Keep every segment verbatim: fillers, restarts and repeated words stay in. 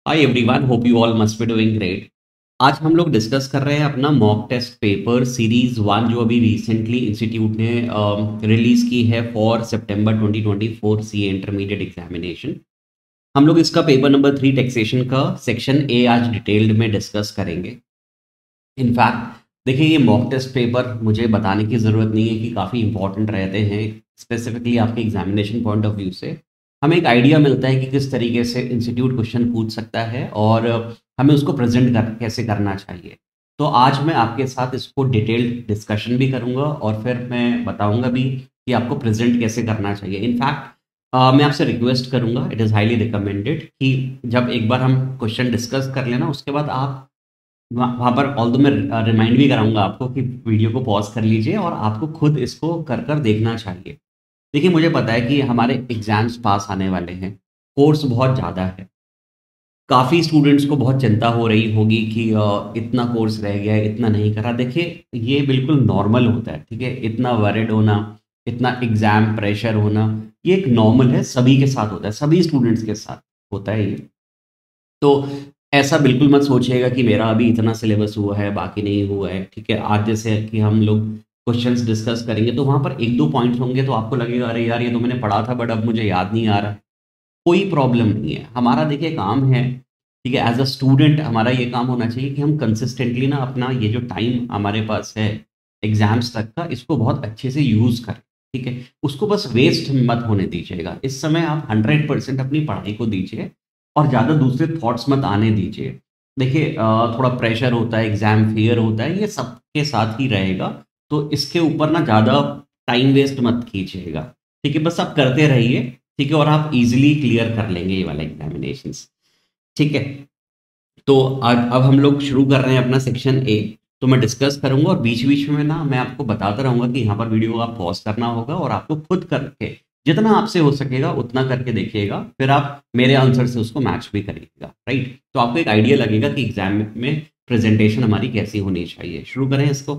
Hi everyone, hope you all must be doing great. आज हम लोग डिस्कस कर रहे हैं अपना mock test paper series one जो अभी रिसेंटली इंस्टीट्यूट ने रिलीज की है for September twenty twenty four C intermediate examination. हम लोग इसका पेपर नंबर थ्री टैक्सेशन का सेक्शन ए आज डिटेल्ड में डिस्कस करेंगे। इनफैक्ट देखिए, ये मॉक टेस्ट पेपर मुझे बताने की ज़रूरत नहीं है कि काफ़ी इंपॉर्टेंट रहते हैं, स्पेसिफिकली आपके एग्जामिनेशन पॉइंट ऑफ व्यू से हमें एक आइडिया मिलता है कि किस तरीके से इंस्टीट्यूट क्वेश्चन पूछ सकता है और हमें उसको प्रेजेंट कर कैसे करना चाहिए। तो आज मैं आपके साथ इसको डिटेल्ड डिस्कशन भी करूंगा और फिर मैं बताऊंगा भी कि आपको प्रेजेंट कैसे करना चाहिए। इनफैक्ट मैं आपसे रिक्वेस्ट करूंगा, इट इज़ हाईली रिकमेंडेड कि जब एक बार हम क्वेश्चन डिस्कस कर लेना उसके बाद आप वहाँ वहाँ पर ऑल दो मैं रिमाइंड भी कराऊंगा आपको कि वीडियो को पॉज कर लीजिए और आपको खुद इसको कर कर देखना चाहिए। देखिए, मुझे पता है कि हमारे एग्जाम्स पास आने वाले हैं, कोर्स बहुत ज़्यादा है, काफ़ी स्टूडेंट्स को बहुत चिंता हो रही होगी कि अ, इतना कोर्स रह गया है, इतना नहीं करा। देखिए, ये बिल्कुल नॉर्मल होता है, ठीक है। इतना वरिड होना, इतना एग्जाम प्रेशर होना, ये एक नॉर्मल है, सभी के साथ होता है, सभी स्टूडेंट्स के साथ होता है ये। तो ऐसा बिल्कुल मत सोचिएगा कि मेरा अभी इतना सिलेबस हुआ है बाकी नहीं हुआ है, ठीक है। आज जैसे कि हम लोग क्वेश्चंस डिस्कस करेंगे तो वहाँ पर एक दो पॉइंट्स होंगे तो आपको लगेगा अरे यार, ये तो मैंने पढ़ा था बट अब मुझे याद नहीं आ रहा। कोई प्रॉब्लम नहीं है, हमारा देखिए काम है, ठीक है। एज अ स्टूडेंट हमारा ये काम होना चाहिए कि हम कंसिस्टेंटली ना अपना ये जो टाइम हमारे पास है एग्जाम्स तक का, इसको बहुत अच्छे से यूज़ करें, ठीक है। उसको बस वेस्ट मत होने दीजिएगा। इस समय आप हंड्रेड परसेंट अपनी पढ़ाई को दीजिए और ज़्यादा दूसरे थॉट्स मत आने दीजिए। देखिए, अ, थोड़ा प्रेशर होता है, एग्जाम फेयर होता है, ये सबके साथ ही रहेगा। तो इसके ऊपर ना ज़्यादा टाइम वेस्ट मत कीजिएगा, ठीक है। बस आप करते रहिए, ठीक है, और आप इजीली क्लियर कर लेंगे ये वाला एग्जामिनेशंस, ठीक है। तो आज अब हम लोग शुरू कर रहे हैं अपना सेक्शन ए। तो मैं डिस्कस करूंगा और बीच बीच में ना मैं आपको बताता रहूंगा कि यहाँ पर वीडियो को आप पॉज करना होगा और आपको खुद करके जितना आपसे हो सकेगा उतना करके देखिएगा, फिर आप मेरे आंसर से उसको मैच भी करिएगा, राइट। तो आपको एक आइडिया लगेगा कि एग्जाम में प्रेजेंटेशन हमारी कैसी होनी चाहिए। शुरू करें इसको,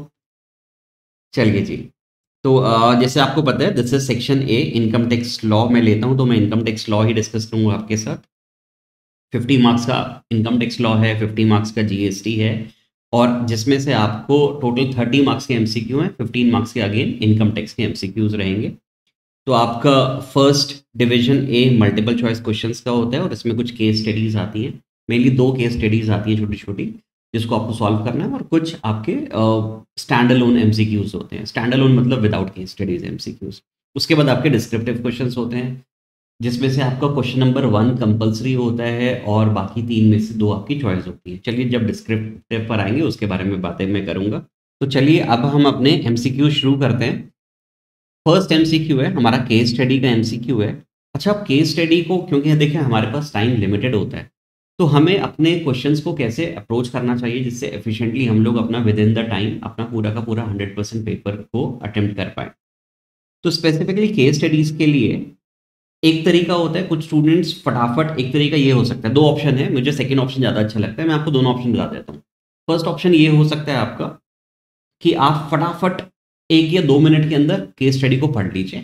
चलिए जी। तो अ, जैसे आपको पता है this is section A, income tax law में लेता हूँ, तो मैं इनकम टैक्स लॉ ही डिस्कस करूंगा आपके साथ। फिफ्टी मार्क्स का इनकम टैक्स लॉ है, फिफ्टी मार्क्स का जीएसटी है, और जिसमें से आपको टोटल थर्टी मार्क्स के एमसीक्यू हैं, फिफ्टीन मार्क्स के अगेन इनकम टैक्स के एमसीक्यूज रहेंगे। तो आपका first division A multiple choice questions का होता है और इसमें कुछ केस स्टडीज आती हैं, मेनली दो केस स्टडीज आती हैं छोटी छोटी, जिसको आपको सॉल्व करना है, और कुछ आपके स्टैंड अलोन एमसीक्यूज होते हैं। स्टैंड अलोन मतलब विदाउट केस स्टडीज एमसीक्यूज। उसके बाद आपके डिस्क्रिप्टिव क्वेश्चंस होते हैं, जिसमें से आपका क्वेश्चन नंबर वन कंपलसरी होता है और बाकी तीन में से दो आपकी चॉइस होती है। चलिए, जब डिस्क्रिप्टिव पर आएंगे उसके बारे में बातें मैं करूंगा। तो चलिए अब हम अपने एमसीक्यू शुरू करते हैं। फर्स्ट एमसीक्यू है हमारा केस स्टडी का एमसीक्यू है। अच्छा, अब केस स्टडी को क्योंकि देखिए हमारे पास टाइम लिमिटेड होता है, तो हमें अपने क्वेश्चंस को कैसे अप्रोच करना चाहिए जिससे एफिशिएंटली हम लोग अपना विद इन द टाइम अपना पूरा का पूरा हंड्रेड परसेंट पेपर को अटेम्प्ट कर पाए। तो स्पेसिफिकली केस स्टडीज के लिए एक तरीका होता है, कुछ स्टूडेंट्स फटाफट, एक तरीका ये हो सकता है, दो ऑप्शन है, मुझे सेकंड ऑप्शन ज़्यादा अच्छा लगता है, मैं आपको दोनों ऑप्शन बता देता हूँ। फर्स्ट ऑप्शन ये हो सकता है आपका कि आप फटाफट एक या दो मिनट के अंदर केस स्टडी को पढ़ लीजिए,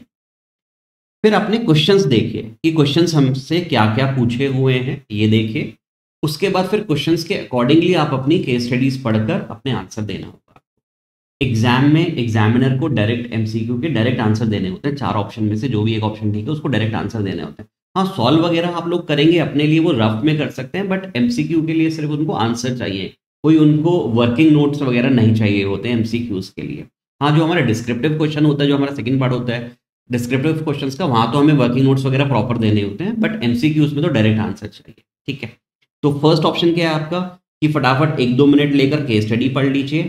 फिर अपने क्वेश्चंस देखिए कि क्वेश्चंस हमसे क्या क्या पूछे हुए हैं, ये देखिए। उसके बाद फिर क्वेश्चंस के अकॉर्डिंगली आप अपनी केस स्टडीज पढ़कर अपने आंसर देना होगा। एग्जाम में एग्जामिनर को डायरेक्ट एमसीक्यू के डायरेक्ट आंसर देने होते हैं, चार ऑप्शन में से जो भी एक ऑप्शन ठीक है उसको डायरेक्ट आंसर देने होते हैं। हाँ, सॉल्व वगैरह आप लोग करेंगे अपने लिए, वो रफ में कर सकते हैं, बट एमसीक्यू के लिए सिर्फ उनको आंसर चाहिए, कोई उनको वर्किंग नोट्स वगैरह नहीं चाहिए होते हैं एमसीक्यूज के लिए। हाँ, जो हमारा डिस्क्रिप्टिव क्वेश्चन होता है, जो हमारा सेकंड पार्ट होता है डिस्क्रिप्टिव क्वेश्चंस का, वहां तो हमें वर्किंग नोट्स वगैरह प्रॉपर देने होते हैं, बट एमसीक्यूज में तो डायरेक्ट आंसर चाहिए, ठीक है। तो फर्स्ट ऑप्शन क्या है आपका कि फटाफट एक दो मिनट लेकर केस स्टडी पढ़ लीजिए,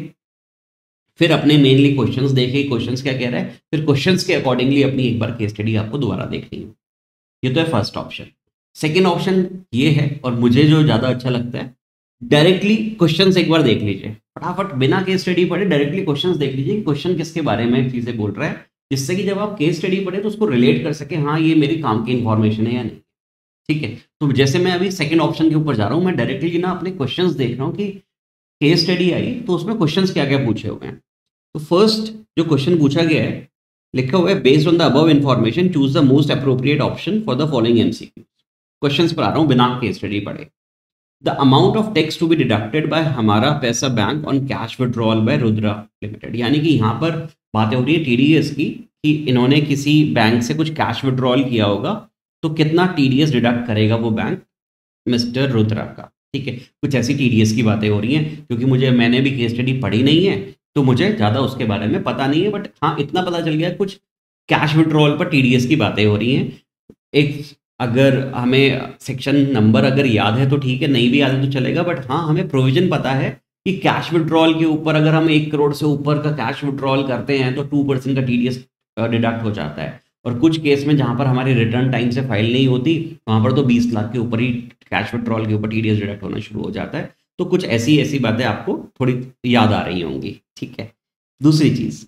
फिर अपने मेनली क्वेश्चंस देखिए, क्वेश्चंस क्या कह रहा है, फिर क्वेश्चंस के अकॉर्डिंगली अपनी एक बार केस स्टडी आपको दोबारा देखनी है। ये तो है फर्स्ट ऑप्शन। सेकंड ऑप्शन ये है, और मुझे जो ज़्यादा अच्छा लगता है, डायरेक्टली क्वेश्चंस एक बार देख लीजिए, फटाफट बिना केस स्टडी पढ़े डायरेक्टली क्वेश्चंस देख लीजिए कि क्वेश्चन किसके बारे में चीज़ें बोल रहा है, जिससे कि जब आप केस स्टडी पढ़े तो उसको रिलेट कर सके, हाँ ये मेरी काम की इंफॉर्मेशन है या नहीं, ठीक है। तो जैसे मैं अभी सेकंड ऑप्शन के ऊपर जा रहा हूँ, मैं डायरेक्टली ना अपने क्वेश्चंस देख रहा हूँ कि केस स्टडी आई तो उसमें क्वेश्चंस क्या क्या पूछे हुए हैं। तो फर्स्ट जो क्वेश्चन पूछा गया है, लिखा हुआ है based on the above information choose the most appropriate option for the following MCQ. Questions पर आ रहा हूँ बिना केस स्टडी पढ़े। The amount of tax to be deducted by हमारा पैसा bank on cash withdrawal by Rudra limited, यानी कि यहाँ पर बातें हो रही है टीडीएस की कि इन्होंने किसी बैंक से कुछ कैश विड्रॉल किया होगा तो कितना टीडीएस डिडक्ट करेगा वो बैंक मिस्टर रुद्रा का। ठीक है, कुछ ऐसी टीडीएस की बातें हो रही हैं, क्योंकि मुझे मैंने भी केस स्टडी पढ़ी नहीं है तो मुझे ज़्यादा उसके बारे में पता नहीं है, बट हाँ इतना पता चल गया कुछ कैश विड्रॉल पर टीडीएस की बातें हो रही हैं। एक अगर हमें सेक्शन नंबर अगर याद है तो ठीक है, नहीं भी याद है तो चलेगा, बट हाँ हमें प्रोविजन पता है कि कैश विड्रॉल के ऊपर अगर हम एक करोड़ से ऊपर का कैश विड्रॉल करते हैं तो टू परसेंट का टीडीएस डिडक्ट हो जाता है। और कुछ केस में जहां पर हमारी रिटर्न टाइम से फाइल नहीं होती वहां पर तो बीस लाख के ऊपर ही कैश विड्रॉल के ऊपर टीडीएस डिडक्ट होना शुरू हो जाता है। तो कुछ ऐसी ऐसी बातें आपको थोड़ी याद आ रही होंगी। ठीक है, दूसरी चीज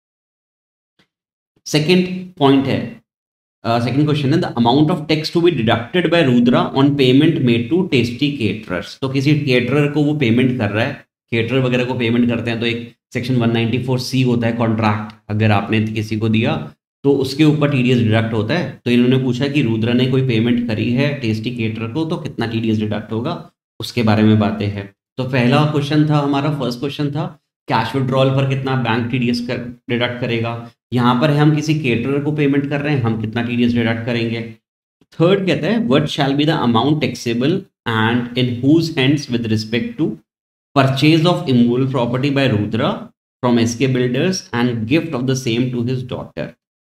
सेकेंड पॉइंट है, सेकंड क्वेश्चन है the amount of tax to be deducted by Rudra on payment made to tasty caterers. तो किसी केटरर को वो पेमेंट कर रहा है, केटरर वगैरह को पेमेंट करते हैं तो एक section one ninety four C होता है कॉन्ट्रैक्ट, अगर आपने किसी को दिया तो उसके ऊपर टीडीएस डिडक्ट होता है। तो इन्होंने पूछा कि रुद्रा ने कोई पेमेंट करी है टेस्टी केटरर को तो कितना टीडीएस डिडक्ट होगा, उसके बारे में बातें हैं। तो पहला क्वेश्चन था हमारा, फर्स्ट क्वेश्चन था कैश विड्रॉल पर कितना बैंक टीडीएस कर, डिडक्ट करेगा। यहाँ पर है हम किसी केटरर को पेमेंट कर रहे हैं, हम कितना टीडीएस डिडक्ट करेंगे। थर्ड कहता है what shall be the amount taxable and in whose hands with respect to purchase of immovable property by Rudra from SK builders and gift of the same to his daughter.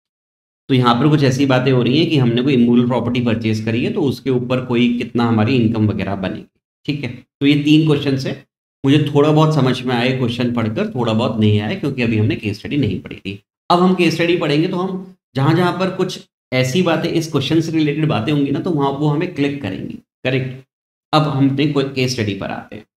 तो यहाँ पर कुछ ऐसी बातें हो रही हैं कि हमने कोई इमूवेबल प्रॉपर्टी परचेज करी है तो उसके ऊपर कोई कितना हमारी इनकम वगैरह बनेगी। ठीक है, तो ये तीन क्वेश्चन है, मुझे थोड़ा बहुत समझ में आए क्वेश्चन पढ़कर, थोड़ा बहुत नहीं आया क्योंकि अभी हमने केस स्टडी नहीं पढ़ी थी। अब हम केस स्टडी पढ़ेंगे तो हम जहां जहां पर कुछ ऐसी बातें इस क्वेश्चन से रिलेटेड बातें होंगी ना तो वहां वो हमें क्लिक करेंगी। करेक्ट, अब हम केस स्टडी पर आते हैं।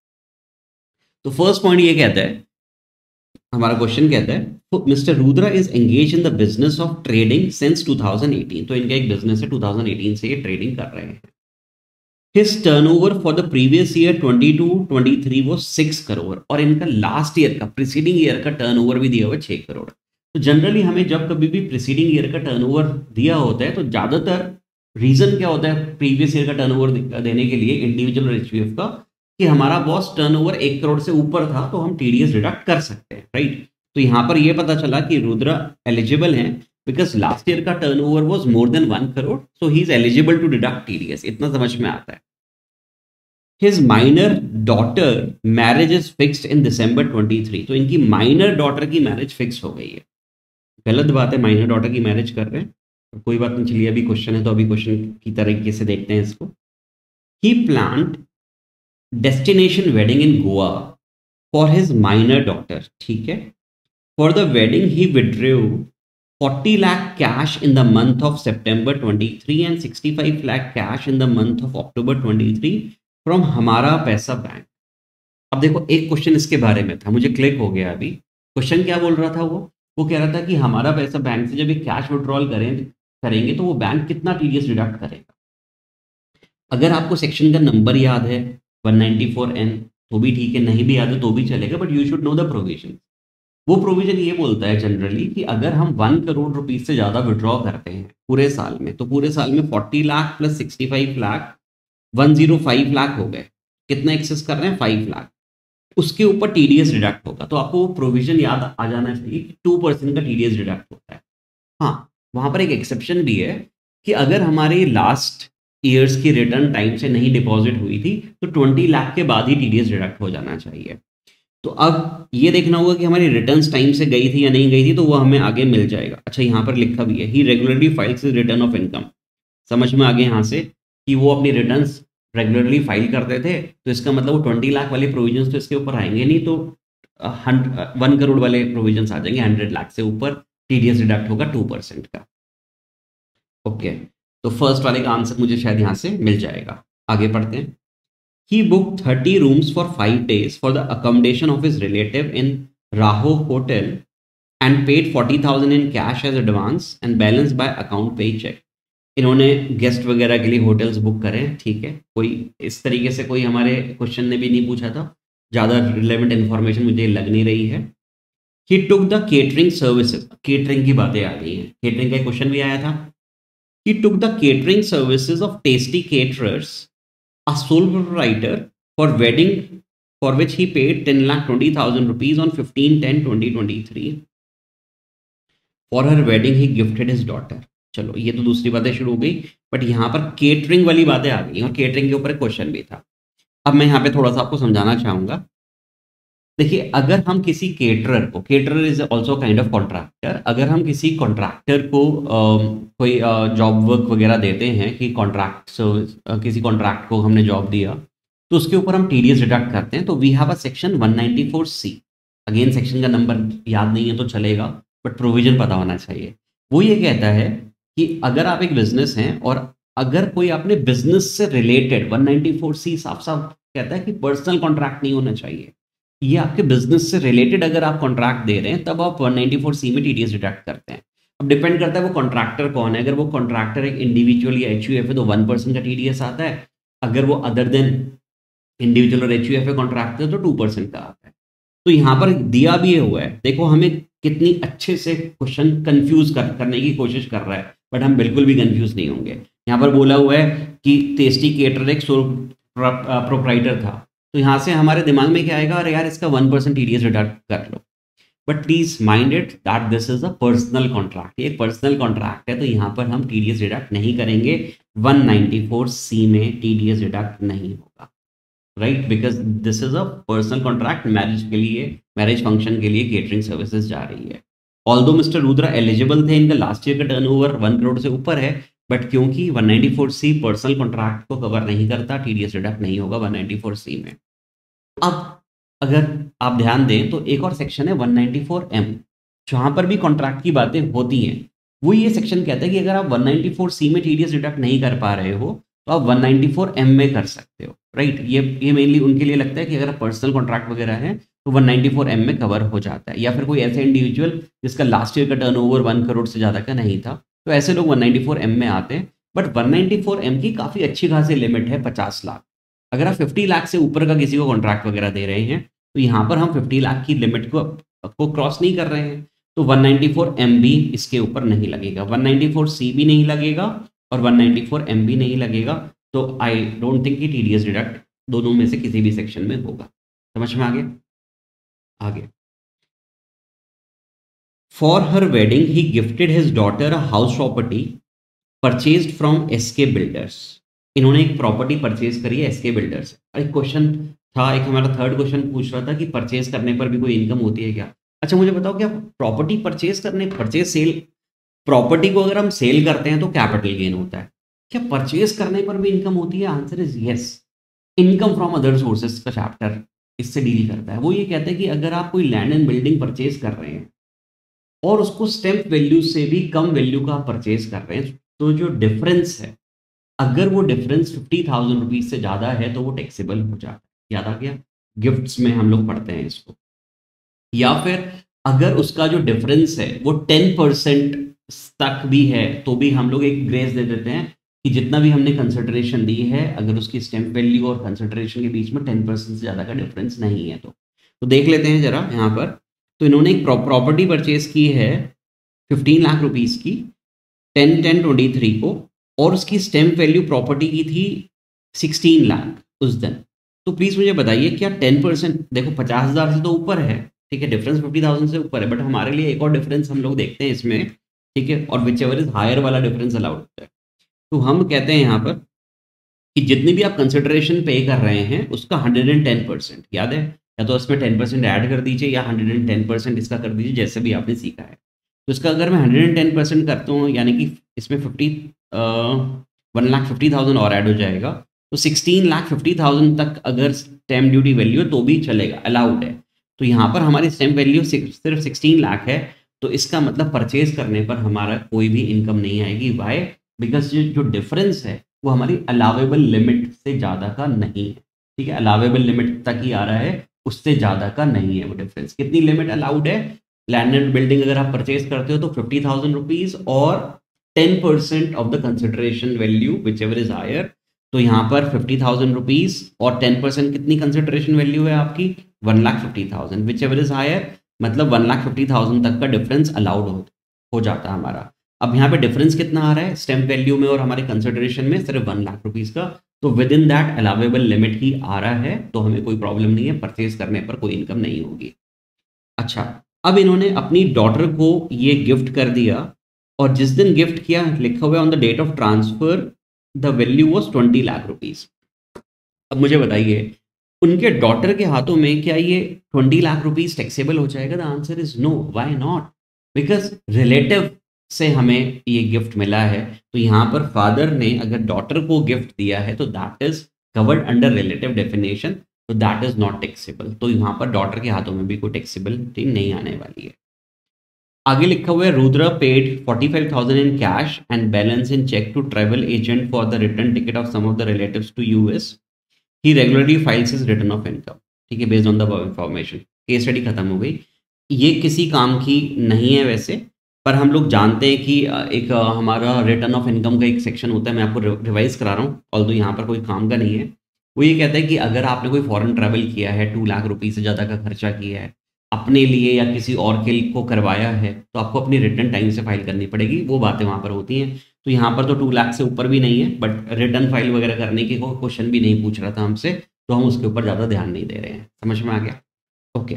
तो फर्स्ट पॉइंट ये कहता है, हमारा क्वेश्चन कहता है mister Rudra is engage in the business of trading since two thousand eighteen. तो इनका एक बिजनेस है, टू थाउजेंड एटीन से ये ट्रेडिंग कर रहे हैं। His turnover for the previous year twenty two twenty three वो सिक्स करोड़ और इनका लास्ट ईयर का प्रीसीडिंग ईयर का टर्नओवर भी दिया हुआ है छह करोड़। तो जनरली हमें जब कभी भी प्रीसीडिंग ईयर का टर्नओवर दिया होता है तो ज़्यादातर रीज़न क्या होता है प्रीवियस ईयर का टर्नओवर देने के लिए इंडिविजुअल और एचयूएफ का, कि हमारा बॉस टर्नओवर एक करोड़ से ऊपर था तो हम टीडीएस डिडक्ट कर सकते हैं। राइट, तो यहाँ पर यह पता चला कि रुद्रा एलिजिबल हैं बिकॉज लास्ट ईयर का turnover was more than one crore, so he is eligible to deduct TDS. इतना समझ में आता है। His minor daughter marriage is fixed in December twenty three. तो इनकी माइनर डॉटर की मैरिज फिक्स हो गई है। गलत बात है, माइनर डॉटर की मैरिज कर रहे हैं, कोई बात नहीं, चलिए अभी क्वेश्चन है तो अभी क्वेश्चन की तरीके से देखते हैं इसको। He planned destination wedding in Goa for his minor daughter। ठीक है, for the wedding he withdrew forty lakh cash in the month of September twenty three and sixty-five lakh cash in the month of October twenty three from Hamara पैसा bank. अब देखो एक question इसके बारे में था, मुझे क्लिक हो गया अभी। क्वेश्चन क्या बोल रहा था वो वो कह रहा था कि हमारा पैसा बैंक से जब ये कैश विड्रॉल करें करेंगे तो वो बैंक कितना टीडीएस डिडक्ट करेगा। अगर आपको सेक्शन का नंबर याद है वन नाइंटी फोर एन तो भी ठीक है, नहीं भी याद है तो भी चलेगा, but you should know the provision. वो प्रोविजन ये बोलता है जनरली कि अगर हम वन करोड़ रुपीज से ज्यादा विड्रॉ करते हैं पूरे साल में तो पूरे साल में forty lakh plus sixty five lakh one zero five lakh हो गए। कितना एक्सेस कर रहे हैं, फाइव लाख, उसके ऊपर टीडीएस डिडक्ट होगा। तो आपको वो प्रोविजन याद आ जाना चाहिए कि टू परसेंट का टीडीएस डिडक्ट होता है। हाँ, वहां पर एक एक्सेप्शन भी है कि अगर हमारी लास्ट ईयर्स की रिटर्न टाइम से नहीं डिपॉजिट हुई थी तो ट्वेंटी लाख के बाद ही टीडीएस डिडक्ट हो जाना चाहिए। तो अब ये देखना होगा कि हमारी रिटर्न्स टाइम से गई थी या नहीं गई थी, तो वो हमें आगे मिल जाएगा। अच्छा, यहाँ पर लिखा भी है he regularly files return of income. समझ में आ गया यहाँ से कि वो अपनी रिटर्न्स रेगुलरली फाइल करते थे, तो इसका मतलब वो ट्वेंटी लाख वाले प्रोविजंस तो इसके ऊपर आएंगे नहीं, तो वन करोड़ वाले प्रोविजंस आ जाएंगे, हंड्रेड लाख से ऊपर टीडीएस डिडक्ट होगा टू परसेंट का। ओके, तो फर्स्ट वाले का आंसर मुझे शायद यहाँ से मिल जाएगा। आगे पढ़ते हैं। He book thirty rooms for five days for the accommodation of his relative in Raho hotel and paid forty thousand in cash as advance and balance by account pay cheque. इन्होंने गेस्ट वगैरह के लिए होटल्स बुक करें, ठीक है, कोई इस तरीके से कोई हमारे क्वेश्चन ने भी नहीं पूछा था, ज़्यादा रिलेवेंट इन्फॉर्मेशन मुझे लग नहीं रही है। He took the catering services, catering की बातें आ गई हैं, केटरिंग का क्वेश्चन भी आया था। He took the catering services of tasty caterers a sole proprietor for wedding for which he paid ten lakh twenty thousand rupees on fifteen ten twenty twenty-three. For her wedding he gifted his daughter. चलो ये तो दूसरी बातें शुरू हो गई, but यहाँ पर केटरिंग वाली बातें आ गई और केटरिंग के ऊपर क्वेश्चन भी था। अब मैं यहाँ पे थोड़ा सा आपको समझाना चाहूंगा। देखिए, अगर हम किसी केटरर को, caterer is also kind of contractor, अगर हम किसी कॉन्ट्रैक्टर को uh, कोई जॉब वर्क वगैरह देते हैं कि कॉन्ट्रैक्ट uh, किसी कॉन्ट्रैक्ट को हमने जॉब दिया, तो उसके ऊपर हम टीडीएस डिडक्ट करते हैं। तो we have a section one ninety four C. Again section का नंबर याद नहीं है तो चलेगा, बट प्रोविजन पता होना चाहिए। वो ये कहता है कि अगर आप एक बिजनेस हैं और अगर कोई आपने बिजनेस से related, one ninety four C साफ साफ कहता है कि पर्सनल कॉन्ट्रैक्ट नहीं होना चाहिए, ये आपके बिजनेस से रिलेटेड अगर आप कॉन्ट्रैक्ट दे रहे हैं तब आप वन नाइंटी फोर सी में टीडीएस डिडक्ट करते हैं। अब डिपेंड करता है वो कॉन्ट्रैक्टर कौन है। अगर वो कॉन्ट्रैक्टर एक इंडिविजुअल या एचयूएफ है तो वन परसेंट का टीडीएस आता है। अगर वो अदर देन इंडिविजुअल और एचयूएफ है कॉन्ट्रैक्टर तो टू परसेंट का आता है। तो यहाँ पर दिया भी हुआ है, देखो हमें कितनी अच्छे से क्वेश्चन कंफ्यूज कर, करने की कोशिश कर रहा है, बट हम बिल्कुल भी कंफ्यूज नहीं होंगे। यहाँ पर बोला हुआ है कि टेस्टी केटर एक सोल प्रोप्राइटर था, तो यहाँ से हमारे दिमाग में क्या आएगा, अरे यार इसका वन परसेंट टीडीएस डिडक्ट कर लो। But please mind it that this is a personal contract. ये पर्सनल कॉन्ट्रैक्ट है तो यहाँ पर हम टीडीएस डिडक्ट नहीं करेंगे, वन नाइंटी फोर सी में टीडीएस डिडक्ट नहीं होगा, right, because this is a personal contract. Marriage के लिए, मैरिज फंक्शन के लिए केटरिंग सर्विसेज जा रही है। ऑल्दो मिस्टर रुद्रा एलिजिबल थे, इनका लास्ट ईयर का टर्नओवर वन करोड़ से ऊपर है, बट क्योंकि one ninety four C personal contract को कवर नहीं करता, टीडीएस डिडक्ट नहीं होगा वन नाइंटी फोर सी में। अब अगर आप ध्यान दें तो एक और सेक्शन है वन नाइंटी फोर एम, जहां पर भी कॉन्ट्रैक्ट की बातें होती हैं। वो ये सेक्शन कहता है कि अगर आप वन नाइंटी फोर सी में टीडीएस डिडक्ट नहीं कर पा रहे हो तो आप वन नाइंटी फोर एम में कर सकते हो, राइट। ये ये मेनली उनके लिए लगता है कि अगर पर्सनल कॉन्ट्रैक्ट वगैरह है तो वन नाइंटी फोर एम में कवर हो जाता है, या फिर कोई ऐसे इंडिविजुअल जिसका लास्ट ईयर का टर्नओवर वन करोड़ से ज़्यादा का नहीं था, तो ऐसे लोग वन नाइंटी फोर एम में आते हैं। But one ninety four M की काफ़ी अच्छी खासी लिमिट है, पचास लाख। अगर आप फिफ्टी लाख से ऊपर का किसी को कॉन्ट्रैक्ट वगैरह दे रहे हैं तो यहाँ पर हम फिफ्टी लाख की लिमिट को को क्रॉस नहीं कर रहे हैं, तो वन नाइंटी फोर एम भी इसके ऊपर नहीं लगेगा, वन नाइंटी फोर सी भी नहीं लगेगा और वन नाइंटी फोर एम भी नहीं लगेगा। तो आई डोंट थिंक कि टीडीएस डिडक्ट दोनों में से किसी भी सेक्शन में होगा। समझ में आ गया? आगे, for her wedding he gifted his daughter a house property purchased from SK builders. इन्होंने एक प्रॉपर्टी परचेज करी है एसके बिल्डर्स। एक क्वेश्चन था, एक हमारा थर्ड क्वेश्चन पूछ रहा था कि परचेज करने पर भी कोई इनकम होती है क्या। अच्छा मुझे बताओ, क्या प्रॉपर्टी परचेज करने, परचेज सेल, प्रॉपर्टी को अगर हम सेल करते हैं तो कैपिटल गेन होता है, क्या परचेज करने पर भी इनकम होती है? Answer is yes. Income from other sources का चैप्टर इससे डील करता है। वो ये कहते हैं कि अगर आप कोई लैंड एंड बिल्डिंग परचेज कर रहे हैं और उसको स्टैम्प वैल्यू से भी कम वैल्यू का आप परचेज कर रहे हैं, तो जो डिफरेंस है, अगर वो डिफरेंस फिफ्टी थाउजेंड रुपीज से ज़्यादा है तो वो टैक्सेबल हो जाता है। याद आ गया? गिफ्ट्स में हम लोग पढ़ते हैं इसको। या फिर अगर उसका जो डिफरेंस है वो टेन परसेंट तक भी है तो भी हम लोग एक ग्रेस दे देते हैं कि जितना भी हमने कंसिडरेशन दी है, अगर उसकी स्टैम्प वैल्यू और कंसिडरेशन के बीच में टेन परसेंट से ज़्यादा का डिफरेंस नहीं है तो तो देख लेते हैं जरा यहाँ पर। तो इन्होंने एक प्रॉपर्टी परचेज की है फिफ्टीन लाख रुपीज़ की टेन टेन ट्वेंटी थ्री को, और उसकी स्टैम्प वैल्यू प्रॉपर्टी की थी सिक्सटीन लाख उस दिन। तो प्लीज़ मुझे बताइए क्या टेन परसेंट, देखो पचास हज़ार से तो ऊपर है, ठीक है, डिफरेंस फिफ्टी थाउजेंड से ऊपर है, बट हमारे लिए एक और डिफरेंस हम लोग देखते हैं इसमें, ठीक है, और विच एवर इज हायर वाला डिफरेंस अलाउड होता है। तो हम कहते हैं यहाँ पर कि जितनी भी आप कंसिडरेशन पे कर रहे हैं उसका हंड्रेड एंड टेन परसेंट, याद है, या तो इसमें टेन परसेंट ऐड कर दीजिए या हंड्रेड एंड टेन परसेंट इसका कर दीजिए, जैसे भी आपने सीखा है। तो इसका अगर मैं हंड्रेड एंड टेन परसेंट करता हूँ, यानी कि इसमें fifty one lakh fifty thousand और ऐड हो जाएगा, तो सिक्सटीन लाख फिफ्टी थाउजेंड तक अगर स्टैम्प ड्यूटी वैल्यू है तो भी चलेगा, अलाउड है। तो यहाँ पर हमारी स्टैम्प वैल्यू सिर्फ सिक्सटीन लाख है, तो इसका मतलब परचेज करने पर हमारा कोई भी इनकम नहीं आएगी। वाई? बिकॉज जो डिफरेंस है वो हमारी अलावेबल लिमिट से ज़्यादा का नहीं है, ठीक है, अलावेबल लिमिट तक ही आ रहा है, उससे ज़्यादा का नहीं है वो डिफरेंस। कितनी लिमिट अलाउड है? लैंड एंड बिल्डिंग अगर आप परचेज करते हो तो फिफ्टी थाउजेंड रुपीज़ और ten percent of the consideration value whichever is higher. तो यहाँ पर फिफ्टी थाउजेंड रुपीज़ और टेन परसेंट कितनी कंसिडरेशन वैल्यू है आपकी? One lakh fifty thousand, whichever is higher, मतलब वन लाख फिफ्टी थाउजेंड तक का डिफरेंस अलाउड हो, हो जाता है हमारा। अब यहाँ पे डिफरेंस कितना आ रहा है स्टैम्प वैल्यू में और हमारे कंसिडरेशन में, सिर्फ वन लाख रुपीज का। तो within that allowable limit ही आ रहा है, तो हमें कोई प्रॉब्लम नहीं है, परचेज करने पर कोई इनकम नहीं होगी। अच्छा, अब इन्होंने अपनी डॉटर को ये गिफ्ट कर दिया, और जिस दिन गिफ्ट किया लिखा हुआ है on the date of transfer the value was twenty lakh rupees. अब मुझे बताइए, उनके डॉटर के हाथों में क्या ये ट्वेंटी लाख रुपीज टैक्सेबल हो जाएगा? The answer is no. Why not? Because relative से हमें ये गिफ्ट मिला है, तो यहाँ पर फादर ने अगर डॉटर को गिफ्ट दिया है तो that is covered under relative definition, तो दैट इज नॉट टैक्सेबल। तो यहाँ पर डॉटर के हाथों में भी कोई टैक्सेबिलिटी नहीं आने वाली है। आगे लिखा हुआ है Rudra paid forty five thousand in cash and balance in cheque to travel agent for the return ticket of some of the relatives to US. He regularly files his return of income. ठीक है, based on the above information. Case study खत्म हो गई। ये किसी काम की नहीं है वैसे, पर हम लोग जानते हैं कि एक हमारा रिटर्न ऑफ इनकम का एक सेक्शन होता है, मैं आपको रिवाइज करा रहा हूँ, ऑल्दो यहाँ पर कोई काम का नहीं है। वो ये कहता है कि अगर आपने कोई फॉरेन ट्रैवल किया है, टू लाख रुपये से ज़्यादा का खर्चा किया है अपने लिए या किसी और के को करवाया है, तो आपको अपनी रिटर्न टाइम से फाइल करनी पड़ेगी। वो बातें वहाँ पर होती हैं। तो यहाँ पर तो टू लाख से ऊपर भी नहीं है, बट रिटर्न फाइल वगैरह करने की कोई क्वेश्चन भी नहीं पूछ रहा था हमसे, तो हम उसके ऊपर ज़्यादा ध्यान नहीं दे रहे हैं। समझ में आ गया? ओके।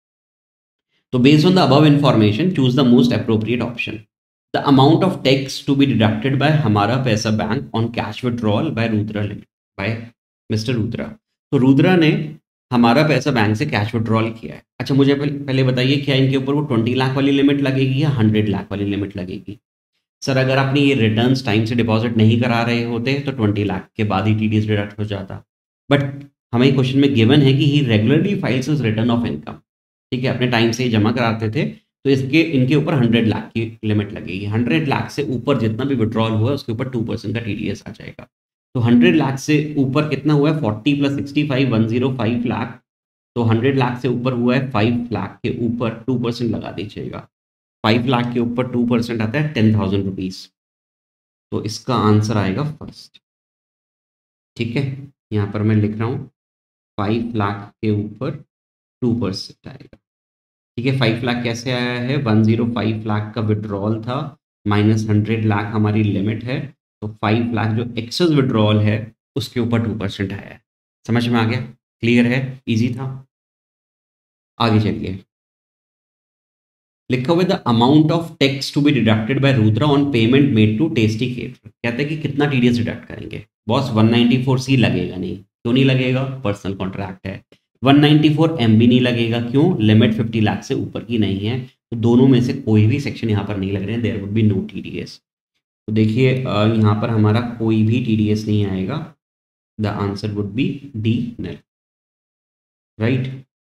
तो based on the above information choose the most appropriate option. The amount of tax to be deducted by हमारा पैसा bank on cash withdrawal by Rudra limit by mister Rudra. तो रुद्रा ने हमारा पैसा बैंक से कैश विड्रॉल किया है। अच्छा, मुझे पहले बताइए, क्या इनके ऊपर वो ट्वेंटी लाख वाली लिमिट लगेगी या हंड्रेड लाख वाली लिमिट लगेगी? सर, अगर आपने ये रिटर्न्स टाइम से डिपॉजिट नहीं करा रहे होते तो ट्वेंटी लाख के बाद ही टीडीएस डिडक्ट हो जाता। बट हमें क्वेश्चन में गिवन है कि he regularly files his return of income. ठीक है, अपने टाइम से जमा कराते थे, तो इसके इनके ऊपर हंड्रेड लाख की लिमिट लगेगी। हंड्रेड लाख से ऊपर जितना भी विड्रॉल हुआ उसके ऊपर टू परसेंट का टीडीएस आ जाएगा। तो हंड्रेड लाख से ऊपर कितना हुआ है? Forty plus sixty five one zero five lakh. तो हंड्रेड लाख से ऊपर हुआ है फाइव लाख के ऊपर टू परसेंट लगा दीजिएगा। फाइव लाख के ऊपर टू परसेंट आता है टेन थाउजेंड रुपीज। तो इसका आंसर आएगा फर्स्ट। ठीक है, यहाँ पर मैं लिख रहा हूँ फाइव लाख के ऊपर टू परसेंट आएगा। ठीक है, फाइव लाख कैसे आया है? वन जीरो फाइव लाख का विड्रॉल था, माइनस हंड्रेड लाख हमारी लिमिट है, तो फाइव लाख जो एक्सेस विड्रॉल है उसके ऊपर टू परसेंट आया है। समझ में आ गया? क्लियर है? इजी था। आगे चलिए, लिखा हुआ the amount of tax to be deducted by Rudra on payment made to tasty cater. कहते हैं कि कितना टीडीएस डिडक्ट करेंगे? Boss one ninety four C लगेगा नहीं। क्यों नहीं लगेगा? पर्सनल कॉन्ट्रैक्ट है। वन नाइंटी फोर एम भी नहीं लगेगा। क्यों? लिमिट फिफ्टी लाख से ऊपर की नहीं है। तो दोनों में से कोई भी सेक्शन यहाँ पर नहीं लग रहे हैं। There would be no TDS. तो देखिए, यहाँ पर हमारा कोई भी टीडीएस नहीं आएगा। The answer would be D null. Right.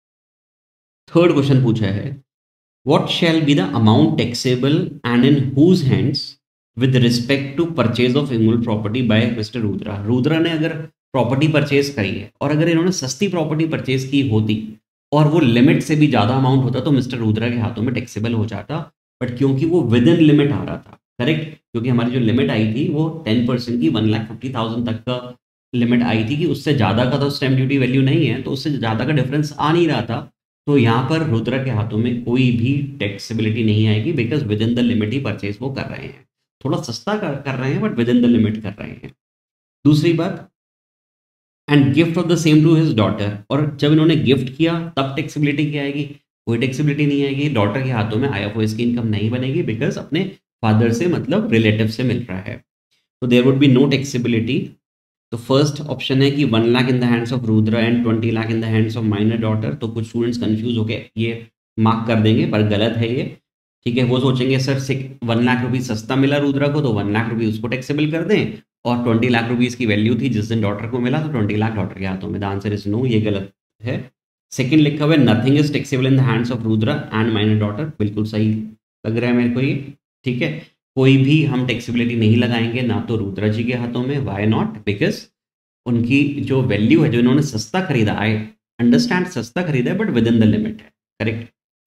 Third question पूछा है, what shall be the amount taxable and in whose hands with respect to purchase of immovable property by mister Rudra. Rudra ने अगर प्रॉपर्टी परचेज करी है और अगर इन्होंने सस्ती प्रॉपर्टी परचेज की होती और वो लिमिट से भी ज़्यादा अमाउंट होता तो मिस्टर रुद्रा के हाथों में टैक्सेबल हो जाता। बट क्योंकि वो विद इन लिमिट आ रहा था, करेक्ट, क्योंकि हमारी जो लिमिट आई थी वो टेन परसेंट की वन लाख फिफ्टी थाउजेंड तक का लिमिट आई थी, कि उससे ज़्यादा का तो स्टैम्प ड्यूटी वैल्यू नहीं है, तो उससे ज़्यादा का डिफरेंस आ नहीं रहा था। तो यहाँ पर रुद्रा के हाथों में कोई भी टैक्सेबिलिटी नहीं आएगी, because within the limit ही परचेज वो कर रहे हैं। थोड़ा सस्ता कर, कर रहे हैं but within the limit कर रहे हैं। दूसरी बात, and gift of the same to his daughter. और जब इन्होंने गिफ्ट किया तब टैक्सेबिलिटी क्या आएगी? कोई टैक्सेबिलिटी नहीं आएगी। डॉटर के हाथों में आईएफओएस की इनकम नहीं बनेगी, बिकॉज अपने फादर से मतलब रिलेटिव से मिल रहा है। तो there would be no taxability. तो फर्स्ट ऑप्शन है कि one lakh in the hands of Rudra and twenty lakh in the hands of minor daughter. तो कुछ स्टूडेंट्स कंफ्यूज होके ये मार्क कर देंगे, पर गलत है ये। ठीक है, वो सोचेंगे सर वन लाख रुपीज सस्ता मिला रुद्रा को तो वन लाख रुपीज उसको टैक्सेबल कर दें, और ट्वेंटी लाख रुपीज की वैल्यू थी जिस दिन डॉटर को मिला तो ट्वेंटी लाख डॉटर के हाथों में। द आंसर इज नो, ये गलत है। सेकंड लिखा हुआ है nothing is taxable in the hands of Rudra and minor daughter. बिल्कुल सही लग रहा है मेरे को ये। ठीक है, कोई भी हम टैक्सेबिलिटी नहीं लगाएंगे, ना तो रुद्रा जी के हाथों में। Why not? बिकॉज उनकी जो वैल्यू है, जो इन्होंने सस्ता खरीदा, आई अंडरस्टैंड सस्ता खरीदा है but within the limit है। करेक्ट,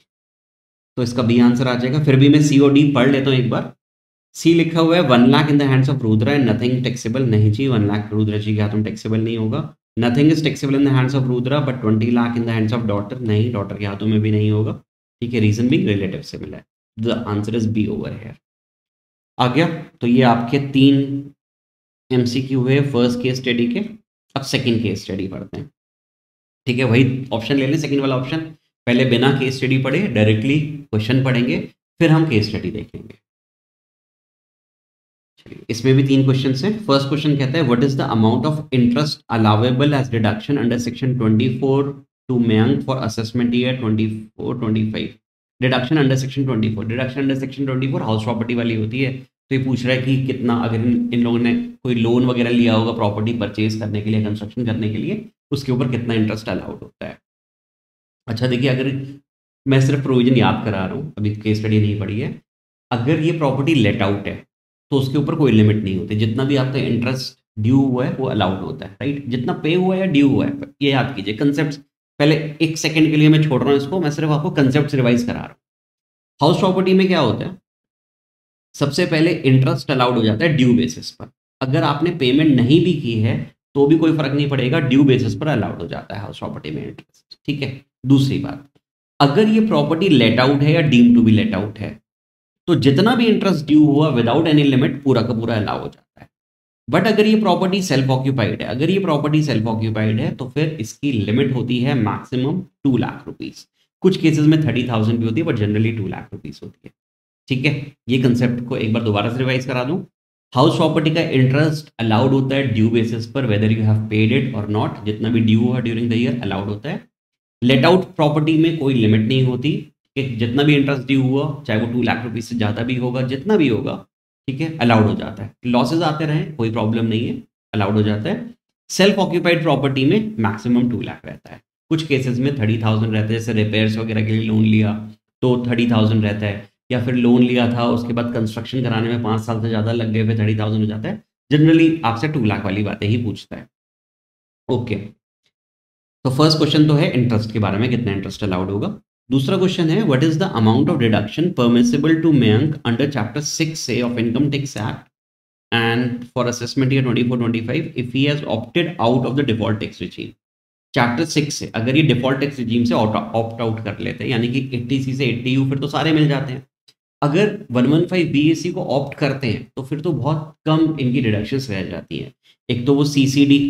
तो इसका बी आंसर आ जाएगा। फिर भी मैं सी और डी पढ़ लेता हूँ एक बार। सी लिखा हुआ है one lakh in the hands of Rudra and nothing taxable. नहीं जी, वन लाख रुद्रा जी के हाथों में टैक्सेबल नहीं होगा। Nothing is taxable in the hands of Rudra but twenty lakh in the hands of daughter. नहीं, डॉटर के हाथों में भी नहीं होगा। ठीक है, रीजन भी रिलेटिव से मिला है। The answer is B over here. आ गया। तो ये आपके तीन एमसीक्यू हुए फर्स्ट केस स्टडी के। अब सेकंड केस स्टडी पढ़ते हैं। ठीक है, वही ऑप्शन ले लें, सेकंड वाला ऑप्शन। पहले बिना केस स्टडी पढ़े डायरेक्टली क्वेश्चन पढ़ेंगे, फिर हम केस स्टडी देखेंगे। चलिए, इसमें भी तीन क्वेश्चन हैं। फर्स्ट क्वेश्चन कहता है what is the amount of interest allowable as deduction under section twenty four to Mayank for assessment year twenty four twenty five. Deduction under section twenty four, deduction under section twenty four house property वाली होती है। तो ये पूछ रहा है कि कितना, अगर इन, इन लोगों ने कोई लोन वगैरह लिया होगा प्रॉपर्टी परचेज करने के लिए, कंस्ट्रक्शन करने के लिए, उसके ऊपर कितना इंटरेस्ट अलाउड होता है। अच्छा देखिए, अगर मैं सिर्फ प्रोविजन याद करा रहा हूँ, अभी केस स्टडी नहीं पढ़ी है। अगर ये प्रॉपर्टी लेट आउट है तो उसके ऊपर कोई लिमिट नहीं होती, जितना भी आपका इंटरेस्ट ड्यू हुआ है वो अलाउड होता है, राइट। जितना पे हुआ है या ड्यू हुआ है, ये याद कीजिए कंसेप्ट। पहले एक सेकंड के लिए मैं छोड़ रहा हूँ इसको, मैं सिर्फ आपको कंसेप्ट रिवाइज करा रहा हूँ। हाउस प्रॉपर्टी में क्या होता है, सबसे पहले इंटरेस्ट अलाउड हो जाता है ड्यू बेसिस पर। अगर आपने पेमेंट नहीं भी की है तो भी कोई फर्क नहीं पड़ेगा, ड्यू बेसिस पर अलाउड हो जाता है हाउस प्रॉपर्टी में इंटरेस्ट। ठीक है। दूसरी बात, अगर ये प्रॉपर्टी लेट आउट है या deem to be let out है, तो जितना भी इंटरेस्ट ड्यू हुआ विदाउट एनी लिमिट पूरा का पूरा अलाउ हो जाता है। बट अगर ये प्रॉपर्टी सेल्फ ऑक्यूपाइड है, अगर ये प्रॉपर्टी सेल्फ ऑक्यूपाइड है तो फिर इसकी लिमिट होती है मैक्सिमम टू लाख रुपीज। कुछ केसेस में थर्टी थाउजेंड भी होती है, but generally two lakh rupees होती है। ठीक है, ये कंसेप्ट को एक बार दोबारा से रिवाइज करा दूं। हाउस प्रॉपर्टी का इंटरेस्ट अलाउड होता है ड्यू बेसिस पर, whether you have paid it और नॉट। जितना भी ड्यू हुआ ड्यूरिंग द ईयर अलाउड होता है। लेट आउट प्रॉपर्टी में कोई लिमिट नहीं होती, कि जितना भी इंटरेस्ट ड्यू हुआ, चाहे वो टू लाख रुपीज से ज़्यादा भी होगा, जितना भी होगा, ठीक है, अलाउड हो जाता है। लॉसेज आते रहें कोई प्रॉब्लम नहीं है, अलाउड हो जाता है। सेल्फ ऑक्यूपाइड प्रॉपर्टी में मैक्सिमम टू लाख रहता है। कुछ केसेस में थर्टी थाउजेंड रहता है, जैसे रिपेयर्स वगैरह के लिए लोन लिया तो थर्टी थाउजेंड रहता है, या फिर लोन लिया था उसके बाद कंस्ट्रक्शन कराने में पाँच साल से ज़्यादा लग गए, फिर थर्टी थाउजेंड हो जाता है। जनरली आपसे टू लाख वाली बातें ही पूछता है। ओके, तो फर्स्ट क्वेश्चन तो है इंटरेस्ट के बारे में, कितना इंटरेस्ट अलाउड होगा। दूसरा क्वेश्चन है what is the amount of deduction permissible to Mayank under chapter six A of income tax act and for assessment year twenty four twenty five if he has opted out of the default tax regime. Chapter six से अगर ये default tax regime से opt out कर लेते हैं, यानी कि eighty C से एट्टी यू, फिर तो सारे मिल जाते हैं। अगर one one five B S C को ऑप्ट करते हैं तो फिर तो बहुत कम इनकी डिडक्शंस रह जाती हैं। एक तो वो सी सी डी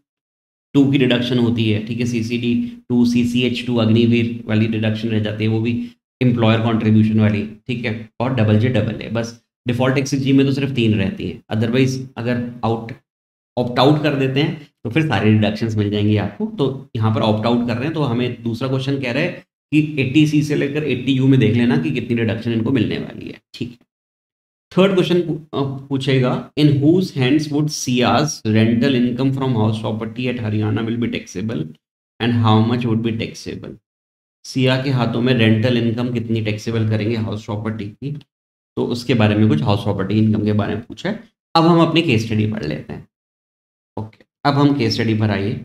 टू की डिडक्शन होती है, ठीक है, C C D two, C C H two Agniveer वाली डिडक्शन रह जाती है, वो भी एम्प्लॉयर कॉन्ट्रीब्यूशन वाली, ठीक है, और डबल जे डबल है। बस डिफॉल्ट टैक्स रिजीम में तो सिर्फ तीन रहती है। अदरवाइज अगर आउट ऑप्ट आउट कर देते हैं तो फिर सारी डिडक्शंस मिल जाएंगी आपको। तो यहाँ पर ऑप्ट आउट कर रहे हैं तो हमें दूसरा क्वेश्चन कह रहा है कि एट्टी सी से लेकर एट्टी यू में देख लेना कि कितनी डिडक्शन इनको मिलने वाली है। ठीक है। थर्ड क्वेश्चन पूछेगा in whose hands would Siya's rental income from house property at Haryana will be taxable and how much would be taxable. Siya के हाथों में रेंटल इनकम कितनी टैक्सेबल करेंगे हाउस प्रॉपर्टी की, तो उसके बारे में कुछ हाउस प्रॉपर्टी इनकम के बारे में पूछा है। अब हम अपनी केस स्टडी पढ़ लेते हैं। ओके, अब हम केस स्टडी पर आइए।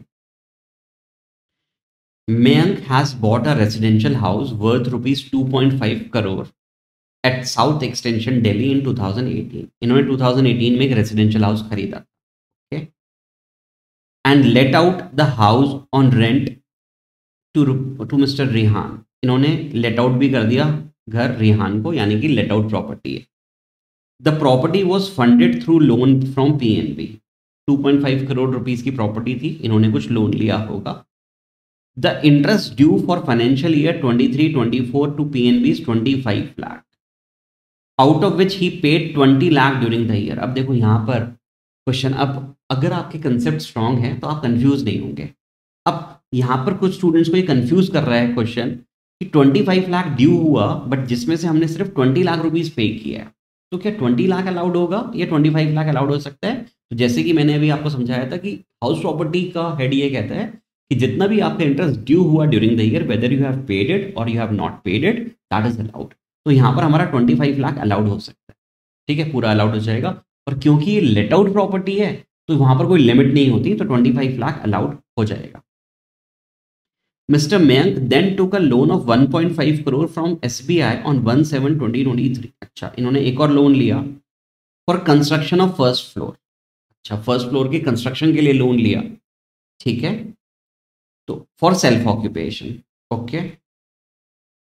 Mayank has bought a residential house worth rupees two point five crore at South Extension Delhi in two thousand eighteen. इन्होंने टू थाउजेंड एटीन में एक रेजिडेंशियल हाउस खरीदा, okay, and let out the house on rent to to mister Rihan. इन्होंने let out भी कर दिया घर रिहान को, यानी कि लेट आउट प्रॉपर्टी है। The property was funded through loan from PNB. Two point five crore rupees की प्रॉपर्टी थी, इन्होंने कुछ लोन लिया होगा। The interest due for financial year twenty three twenty four to PNB is twenty five lakh, out of which he paid twenty lakh during the year. अब देखो यहाँ पर क्वेश्चन, अब अगर आपके कंसेप्ट स्ट्रांग है तो आप कंफ्यूज नहीं होंगे। अब यहाँ पर कुछ स्टूडेंट्स को ये कंफ्यूज कर रहा है क्वेश्चन कि ट्वेंटी फाइव लाख ड्यू हुआ बट जिसमें से हमने सिर्फ ट्वेंटी लाख रुपीस पे किया है, तो क्या ट्वेंटी लाख अलाउड होगा या ट्वेंटी फाइव लाख अलाउड हो सकता है। तो जैसे कि मैंने अभी आपको समझाया था कि हाउस प्रॉपर्टी का हेड ये कहता है कि जितना भी आपका इंटरेस्ट ड्यू हुआ during the year, whether you have paid it और you have not paid it, that is allowed. तो यहाँ पर हमारा ट्वेंटी फाइव लाख अलाउड हो सकता है, ठीक है, पूरा अलाउड हो जाएगा। और क्योंकि ये लेट आउट प्रॉपर्टी है तो वहां पर कोई लिमिट नहीं होती, तो ट्वेंटी फाइव लाख अलाउड हो जाएगा। Mister Mayank then took a loan of one point five crore from SBI on one seven twenty twenty three. अच्छा, इन्होंने एक और लोन लिया for construction of first floor. अच्छा, फर्स्ट फ्लोर के कंस्ट्रक्शन के लिए लोन लिया, ठीक है, तो for self occupation, okay.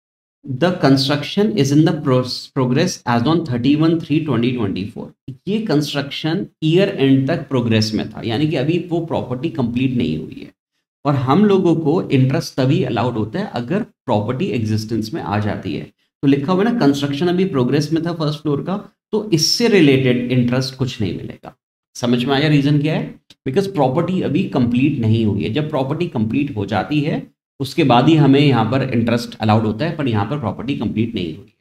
The construction is in the progress as on thirty one three twenty twenty four. ये कंस्ट्रक्शन ईयर एंड तक प्रोग्रेस में था, यानी कि अभी वो प्रॉपर्टी कंप्लीट नहीं हुई है। और हम लोगों को इंटरेस्ट तभी अलाउड होता है अगर प्रॉपर्टी एग्जिस्टेंस में आ जाती है। तो लिखा हुआ है ना, कंस्ट्रक्शन अभी प्रोग्रेस में था फर्स्ट फ्लोर का, तो इससे रिलेटेड इंटरेस्ट कुछ नहीं मिलेगा। समझ में आया रीजन क्या है? बिकॉज प्रॉपर्टी अभी कंप्लीट नहीं हुई है। जब प्रॉपर्टी कंप्लीट हो जाती है उसके बाद ही हमें यहाँ पर इंटरेस्ट अलाउड होता है, पर यहाँ पर प्रॉपर्टी कंप्लीट नहीं हुई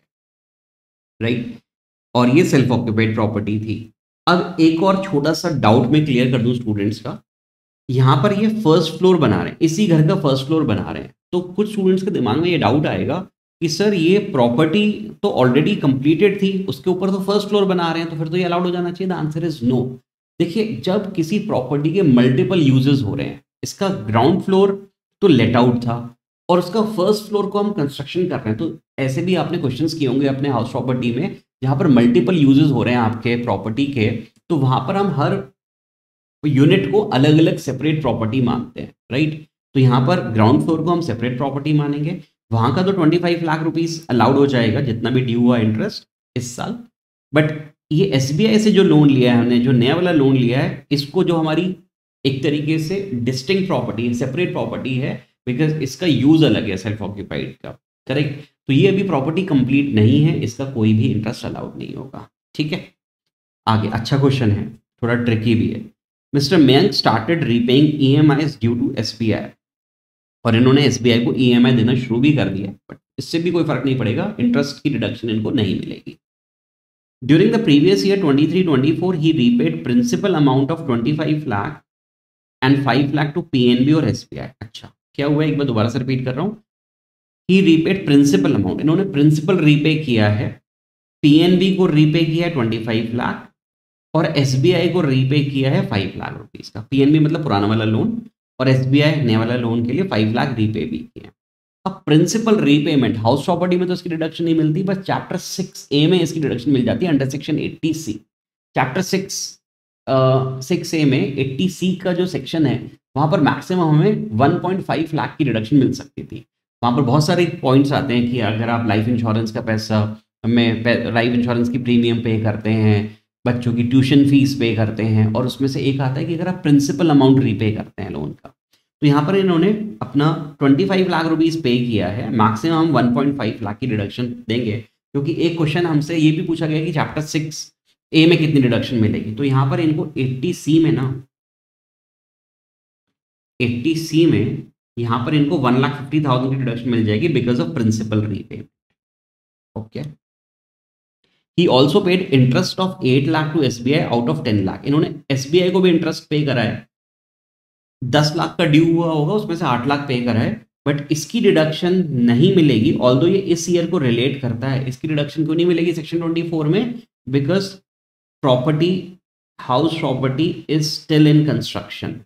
है, राइट। और ये सेल्फ ऑक्यूपाइड प्रॉपर्टी थी। अब एक और छोटा सा डाउट मैं क्लियर कर दूं स्टूडेंट्स का। यहाँ पर ये फर्स्ट फ्लोर बना रहे हैं, इसी घर का फर्स्ट फ्लोर बना रहे हैं, तो कुछ स्टूडेंट्स के दिमाग में ये डाउट आएगा कि सर ये प्रॉपर्टी तो ऑलरेडी कंप्लीटेड थी, उसके ऊपर तो फर्स्ट फ्लोर बना रहे हैं, तो फिर तो ये अलाउड हो जाना चाहिए। The answer is no. देखिए, जब किसी प्रॉपर्टी के मल्टीपल यूजेस हो रहे हैं, इसका ग्राउंड फ्लोर तो लेट आउट था और उसका फर्स्ट फ्लोर को हम कंस्ट्रक्शन कर रहे हैं, तो ऐसे भी आपने क्वेश्चंस किए होंगे अपने हाउस प्रॉपर्टी में जहां पर मल्टीपल यूजेस हो रहे हैं आपके प्रॉपर्टी के, तो वहां पर हम हर यूनिट को अलग अलग सेपरेट प्रॉपर्टी मानते हैं, राइट। तो यहाँ पर ग्राउंड फ्लोर को हम सेपरेट प्रॉपर्टी मानेंगे, वहां का तो पच्चीस लाख रुपीस अलाउड हो जाएगा जितना भी ड्यू हुआ इंटरेस्ट इस साल। बट ये एसबीआई से जो लोन लिया है हमने, जो नया वाला लोन लिया है, इसको जो हमारी एक तरीके से डिस्टिंक्ट प्रॉपर्टी है, सेपरेट प्रॉपर्टी है, बिकॉज इसका यूज अलग है सेल्फ ऑक्यूपाइड का, करेक्ट। तो ये अभी प्रॉपर्टी कंप्लीट नहीं है, इसका कोई भी इंटरेस्ट अलाउड नहीं होगा, ठीक है। आगे अच्छा क्वेश्चन है, थोड़ा ट्रिकी भी है। Mister Mayank started repaying EMIs due to SBI, और इन्होंने एसबीआई को ईएमआई देना शुरू भी कर दिया, बट इससे भी कोई फर्क नहीं पड़ेगा, इंटरेस्ट की डिडक्शन इनको नहीं मिलेगी। During the previous year twenty three twenty four he repaid principal amount of twenty five lakh and five lakh to PNB और एसबीआई। अच्छा, क्या हुआ, एक बार दोबारा से रिपीट कर रहा हूँ। ही रीपेड प्रिंसिपल अमाउंट, इन्होंने प्रिंसिपल रीपे किया है, पीएनबी को रीपे किया है ट्वेंटी फाइव लाख और एसबीआई को रीपे किया है फाइव लाख रुपीस का। पीएनबी मतलब पुराना वाला लोन और एसबीआई नया वाला लोन के लिए फाइव लाख रीपे भी किया। अब प्रिंसिपल रीपेमेंट हाउस प्रॉपर्टी में तो इसकी डिडक्शन नहीं मिलती, बस चैप्टर सिक्स ए में इसकी डिडक्शन मिल जाती है under section eighty C. Chapter six six A में एट्टी सी का जो सेक्शन है वहां पर मैक्सिमम हमें वन पॉइंट फाइव लाख की डिडक्शन मिल सकती थी। वहां पर बहुत सारे पॉइंट्स आते हैं कि अगर आप लाइफ इंश्योरेंस का पैसा में लाइफ इंश्योरेंस की प्रीमियम पे करते हैं, बच्चों की ट्यूशन फीस पे करते हैं, और उसमें से एक आता है कि अगर आप प्रिंसिपल अमाउंट रीपे करते हैं लोन का, तो यहाँ पर इन्होंने अपना पच्चीस लाख रुपीस पे किया है, मैक्सिमम हम वन पॉइंट फाइव लाख की डिडक्शन देंगे, क्योंकि एक क्वेश्चन हमसे ये भी पूछा गया कि चैप्टर सिक्स ए में कितनी डिडक्शन मिलेगी। तो यहाँ पर इनको एट्टी सी में ना एट्टी सी में यहाँ पर इनको वन लाख फिफ्टी थाउजेंड की डिडक्शन मिल जाएगी because of principal repayment. Okay, he also paid interest of eight lakh to SBI out of ten lakh. इन्होंने एसबीआई को भी इंटरेस्ट पे करा है, दस लाख का ड्यू हुआ होगा, उसमें से आठ लाख पे करा है, बट इसकी डिडक्शन नहीं मिलेगी। ऑल्दो ये इस ईयर को रिलेट करता है, इसकी डिडक्शन क्यों नहीं मिलेगी सेक्शन ट्वेंटी फोर में? Because property house property is still in construction,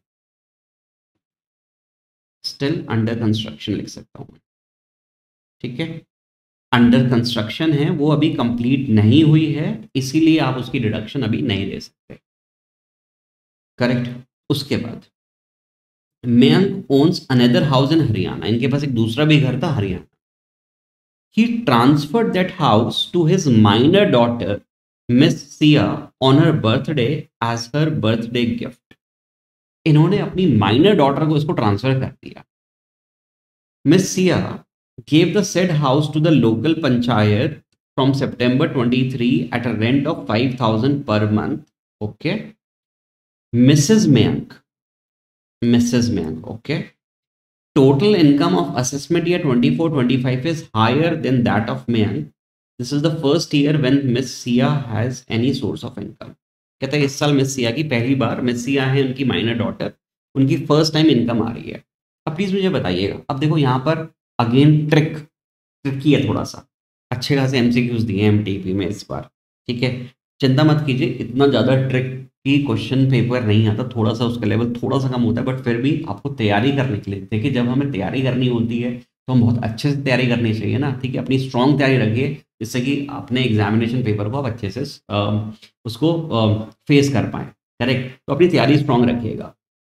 still under construction लिख सकता हूं, ठीक है। अंडर कंस्ट्रक्शन है, वो अभी कंप्लीट नहीं हुई है, इसीलिए आप उसकी डिडक्शन अभी नहीं ले सकते, करेक्ट। उसके बाद Mayank owns another house in Haryana, इनके पास एक दूसरा भी घर था Haryana. He transferred that house to his minor daughter miss Siya on her birthday as her birthday gift. इन्होंने अपनी माइनर डॉटर को इसको ट्रांसफर कर दिया। Miss Siya gave the said house to the local panchayat from September twenty-three at a rent of five thousand per month. Okay. Missus Mayank. Missus Mayank. Okay. Total income of assessment year twenty-four twenty-five is higher than that of Mayank. This is the first year when Miss Sia has any source of income. कहता है इस साल miss Siya की पहली बार, miss Siya है उनकी minor daughter, उनकी first time income आ रही है। अब प्लीज मुझे बताइएगा, अब देखो यहाँ पर अगेन ट्रिक ट्रिकी है थोड़ा सा, अच्छे खासे एमसीक्यूज दिए हैं एमटीपी में इस बार, ठीक है। चिंता मत कीजिए, इतना ज़्यादा ट्रिक की क्वेश्चन पेपर नहीं आता, थोड़ा सा उसका लेवल थोड़ा सा कम होता है, बट फिर भी आपको तैयारी करने के लिए, देखिए जब हमें तैयारी करनी होती है तो हम बहुत अच्छे से तैयारी करनी चाहिए ना, ठीक है। अपनी स्ट्रॉन्ग तैयारी रखिए जिससे कि अपने एग्जामिनेशन पेपर को आप अच्छे से आ, उसको आ, फेस कर पाएँ, करेक्ट। तो अपनी तैयारी स्ट्रॉन्ग रखिएगा।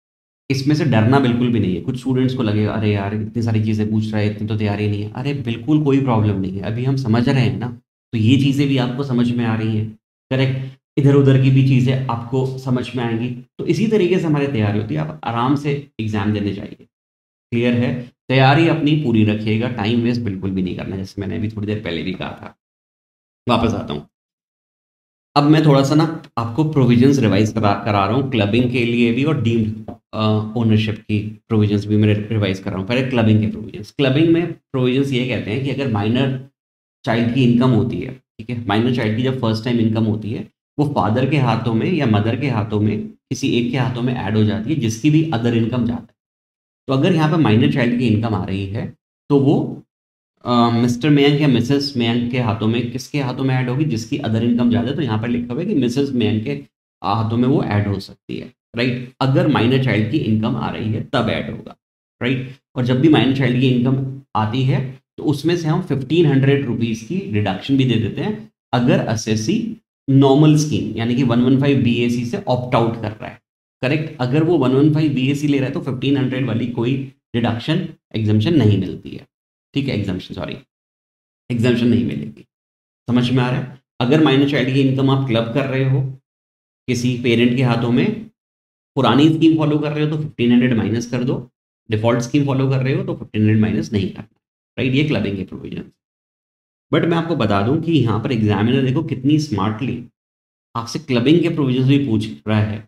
इसमें से डरना बिल्कुल भी नहीं है। कुछ स्टूडेंट्स को लगेगा अरे यार इतनी सारी चीज़ें पूछ रहा है, इतनी तो तैयारी नहीं है। अरे बिल्कुल कोई प्रॉब्लम नहीं है, अभी हम समझ रहे हैं ना, तो ये चीज़ें भी आपको समझ में आ रही हैं, करेक्ट। इधर उधर की भी चीज़ें आपको समझ में आएंगी। तो इसी तरीके से हमारी तैयारी होती है, आप आराम से एग्जाम देने जाइए। क्लियर है? तैयारी अपनी पूरी रखिएगा, टाइम वेस्ट बिल्कुल भी नहीं करना, जैसे मैंने अभी थोड़ी देर पहले भी कहा था। वापस आता हूँ। अब मैं थोड़ा सा ना आपको प्रोविजंस रिवाइज करा करा रहा हूँ क्लबिंग के लिए भी, और डीम्ड ओनरशिप की प्रोविजंस भी मैं रिवाइज कर रहा हूँ। पहले क्लबिंग के प्रोविजंस। क्लबिंग में प्रोविजंस ये कहते हैं कि अगर माइनर चाइल्ड की इनकम होती है, ठीक है, माइनर चाइल्ड की जब फर्स्ट टाइम इनकम होती है, वो फादर के हाथों में या मदर के हाथों में, किसी एक के हाथों में ऐड हो जाती है, जिसकी भी अदर इनकम ज़्यादा है। तो अगर यहाँ पर माइनर चाइल्ड की इनकम आ रही है, तो वो मिस्टर मयंक या मिसेस मयंक के हाथों में, किसके हाथों में ऐड होगी? जिसकी अदर इनकम ज़्यादा है। तो यहाँ पर लिखा हुआ है कि मिसेस मयंक के हाथों में वो ऐड हो सकती है, राइट। अगर माइनर चाइल्ड की इनकम आ रही है तब ऐड होगा, राइट। और जब भी माइनर चाइल्ड की इनकम आती है तो उसमें से हम फिफ्टीन हंड्रेड रुपीज़ की डिडक्शन भी दे देते हैं, अगर एसएससी नॉर्मल स्कीम यानी कि वन वन फाइव बीएसी से ऑप्ट आउट कर रहा है, करेक्ट। अगर वो वन वन फाइव बीएसी ले रहा है तो फिफ्टीन हंड्रेड वाली कोई डिडक्शन एग्जाम्शन नहीं मिलती है, ठीक है। एग्जाम्शन सॉरी एग्जाम्शन नहीं मिलेगी। समझ में आ रहा है? अगर माइनर चाइल्ड की इनकम आप क्लब कर रहे हो किसी पेरेंट के हाथों में, पुरानी स्कीम फॉलो कर रहे हो तो फिफ्टीन हंड्रेड माइनस कर दो, डिफॉल्ट स्कीम फॉलो कर रहे हो तो फिफ्टीन हंड्रेड माइनस नहीं करना, राइट। ये क्लबिंग के प्रोविजन। बट मैं आपको बता दूं कि यहाँ पर एग्जामिनर देखो कितनी स्मार्टली आपसे क्लबिंग के प्रोविजन भी पूछ रहा है,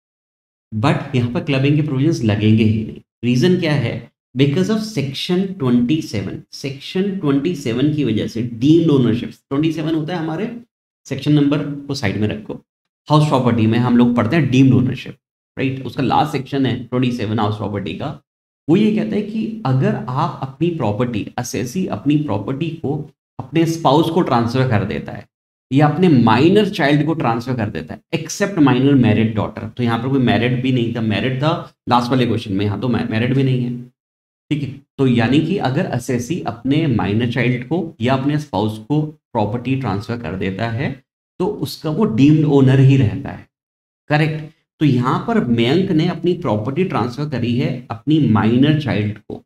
बट यहाँ पर क्लबिंग के प्रोविजंस लगेंगे ही नहीं। रीजन क्या है? Because of section twenty seven. Section twenty seven की वजह से डीम्ड ओनरशिप, ट्वेंटी सेवन होता है हमारे, सेक्शन नंबर को साइड में रखो, हाउस प्रॉपर्टी में हम लोग पढ़ते हैं डीम्ड ओनरशिप, राइट। उसका लास्ट सेक्शन है ट्वेंटी सेवन हाउस प्रॉपर्टी का। वो ये कहता है कि अगर आप अपनी प्रॉपर्टी, असेसी अपनी प्रॉपर्टी को अपने स्पाउस को ट्रांसफर कर देता है या अपने माइनर चाइल्ड को ट्रांसफर कर देता है, एक्सेप्ट माइनर मैरिड डॉटर। तो यहाँ पर कोई मैरिड भी नहीं था, मैरिड था लास्ट वाले क्वेश्चन में, यहाँ तो मैरिड भी नहीं है, ठीक है। तो यानी कि अगर असेसी अपने माइनर चाइल्ड को या अपने स्पाउस को प्रॉपर्टी ट्रांसफर कर देता है तो उसका वो डीम्ड ओनर ही रहता है, करेक्ट। तो यहाँ पर मयंक ने अपनी प्रॉपर्टी ट्रांसफर करी है अपनी माइनर चाइल्ड को,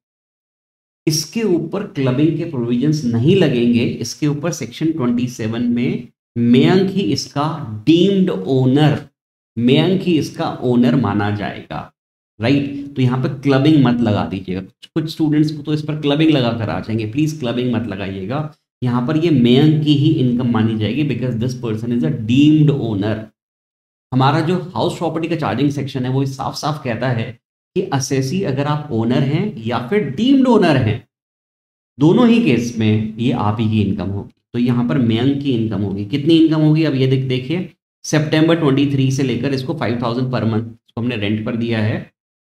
इसके ऊपर क्लबिंग के प्रोविजंस नहीं लगेंगे, इसके ऊपर सेक्शन ट्वेंटी सेवन में मयंक ही इसका डीम्ड ओनर, मयंक ही इसका ओनर माना जाएगा, राइट। तो यहाँ पर क्लबिंग मत लगा दीजिएगा। कुछ स्टूडेंट्स को तो इस पर क्लबिंग लगा कर आ जाएंगे, प्लीज क्लबिंग मत लगाइएगा। यहाँ पर ये मयंक की ही इनकम मानी जाएगी because this person is a deemed owner. हमारा जो हाउस प्रॉपर्टी का चार्जिंग सेक्शन है वो साफ साफ कहता है कि असेसी अगर आप ओनर हैं या फिर डीम्ड ओनर हैं, दोनों ही केस में ये आप ही की इनकम होगी। तो यहाँ पर मयंक की इनकम होगी। कितनी इनकम होगी? अब ये देख देखिए, सितंबर तेईस से लेकर इसको फाइव थाउजेंड पर मंथ इसको हमने रेंट पर दिया है।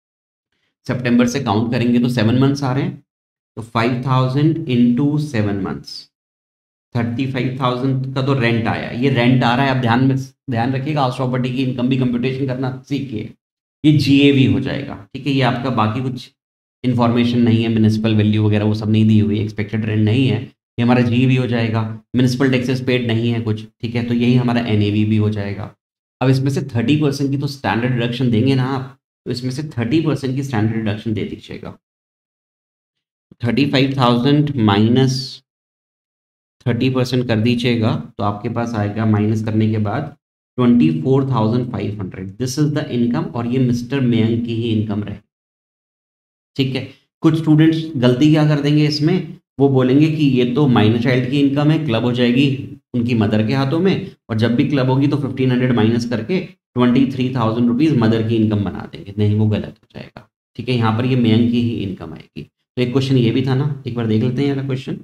सितंबर से काउंट करेंगे तो सेवन मंथ्स आ रहे हैं, तो five thousand into seven months, thirty five thousand का तो रेंट आया। ये रेंट आ रहा है, आप ध्यान में ध्यान रखिएगा, हाउस प्रॉपर्टी की इनकम भी कंप्यूटेशन करना सीखिए। ये जीएवी हो जाएगा, ठीक है। ये आपका बाकी कुछ इन्फॉर्मेशन नहीं है, म्युनिसिपल वैल्यू वगैरह वो सब नहीं दी हुई, एक्सपेक्टेड रेंट नहीं है, ये हमारा जीएवी हो जाएगा। म्युनिसिपल टैक्सेस पेड नहीं है कुछ, ठीक है, तो यही हमारा एनएवी भी हो जाएगा। अब इसमें से थर्टी परसेंट की तो स्टैंडर्ड डिडक्शन देंगे ना आप, तो इसमें से थर्टी परसेंट की स्टैंडर्ड डिडक्शन दे दीजिएगा। Thirty five thousand minus thirty percent कर दीजिएगा तो आपके पास आएगा माइनस करने के बाद twenty four thousand five hundred. This is the income, और ये मिस्टर मयंक की ही इनकम रहे, ठीक है। कुछ स्टूडेंट्स गलती क्या कर देंगे इसमें, वो बोलेंगे कि ये तो माइनर चाइल्ड की इनकम है, क्लब हो जाएगी उनकी मदर के हाथों में, और जब भी क्लब होगी तो फिफ्टीन हंड्रेड माइनस करके twenty three thousand rupees mother की इनकम बना देंगे। नहीं, वो गलत हो जाएगा, ठीक है। यहाँ पर ये मयंक की ही इनकम आएगी। तो एक क्वेश्चन ये भी था ना, एक बार देख लेते हैं। यहाँ क्वेश्चन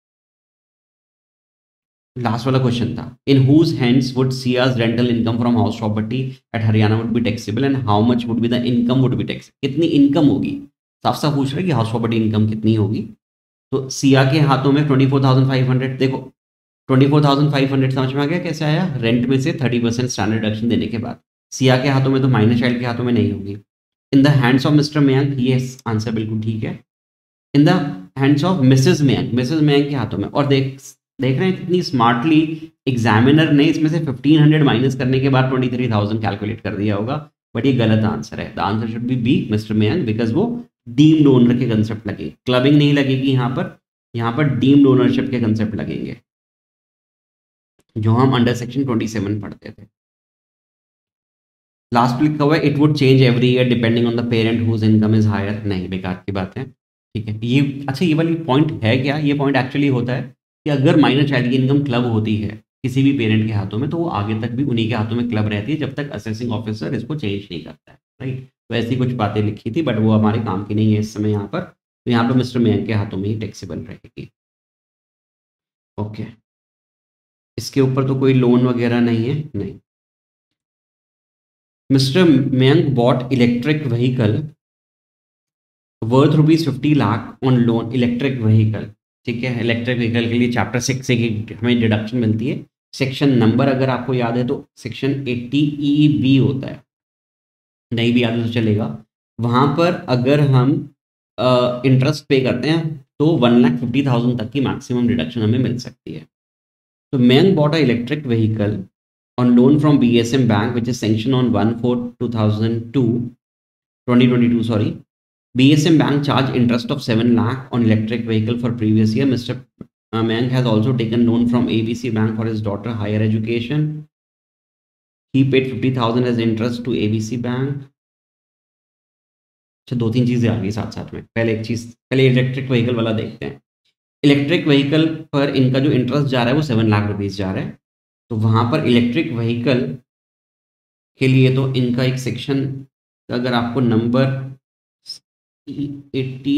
लास्ट वाला क्वेश्चन था, in whose hands would Siya's rental income from house property at Haryana would be taxable and how much would be the income would be tax. कितनी इनकम होगी, साफ साफ पूछ रहे हैं कि हाउस प्रॉपर्टी इनकम कितनी होगी। तो सिया के हाथों में twenty four thousand five hundred, देखो twenty four thousand five hundred समझ में आ गया कैसे आया? रेंट में से थर्टी परसेंट स्टैंडर्ड डिडक्शन देने के बाद। सिया के हाथों में तो माइनर चाइल्ड के हाथों में नहीं होगी। In the hands of mister Mayank, ये आंसर बिल्कुल ठीक है। In the hands of missus Mayank, missus Mayank के हाथों में। और देख देख रहे हैं कितनी स्मार्टली एग्जामिनर ने इसमें से फिफ्टीन हंड्रेड माइनस करने के बाद ट्वेंटी थ्री थाउजेंड कैलकुलेट कर दिया होगा। बट ये गलत आंसर है। The answer should be be mister Mayank, because वो डीम्ड ओनर के कंसेप्ट लगे, क्लबिंग नहीं लगेगी यहाँ पर, यहाँ पर डीम्ड ओनरशिप के कंसेप्ट लगेंगे जो हम अंडर सेक्शन ट्वेंटी सेवन पढ़ते थे। लास्ट लिखा हुआ है it would change every year depending on the parent whose income is higher. नहीं, बेकार की बात है, ठीक है। ये अच्छा, ये वाली पॉइंट है क्या? ये पॉइंट एक्चुअली होता है कि अगर माइनर चाइल्ड की इनकम क्लब होती है किसी भी पेरेंट के हाथों में, तो वो आगे तक भी उन्हीं के हाथों में क्लब रहती है जब तक असेसिंग ऑफिसर इसको चेंज नहीं करता है, राइट। तो ऐसी कुछ बातें लिखी थी, बट वो हमारे काम की नहीं है इस समय यहाँ पर। तो यहाँ पर मिस्टर मयंक के हाथों में ही टैक्सेबल रहेगी। ओके, इसके ऊपर तो कोई लोन वगैरह नहीं है, नहीं। Mister Mayank bought electric vehicle worth rupees fifty lakh on loan, electric vehicle, ठीक है। इलेक्ट्रिक व्हीकल के लिए चैप्टर सिक्स से हमें डिडक्शन मिलती है। सेक्शन नंबर अगर आपको याद है तो सेक्शन एट्टी ई बी होता है, नहीं भी याद है तो चलेगा। वहाँ पर अगर हम इंटरेस्ट पे करते हैं तो वन लाख फिफ्टी थाउजेंड तक की मैक्सिमम डिडक्शन हमें मिल सकती है। तो Mayank bought a electric vehicle on loan from B S M Bank, which is sanctioned on one four two thousand two, twenty twenty-two, sorry. B S M Bank charged interest of seven lakh on electric vehicle for previous year. Mister Mयंक has also taken loan from A B C Bank for his daughter higher education. He paid fifty thousand as interest to A B C Bank. अच्छा, दो तीन चीज़ें आ गई साथ साथ में। पहले एक चीज़, पहले इलेक्ट्रिक व्हीकल वाला देखते हैं। इलेक्ट्रिक व्हीकल पर इनका जो इंटरेस्ट जा रहा है वो सेवन लाख रुपीज़ जा रहा है। तो वहाँ पर इलेक्ट्रिक व्हीकल के लिए तो इनका एक सेक्शन, अगर आपको नंबर एट्टी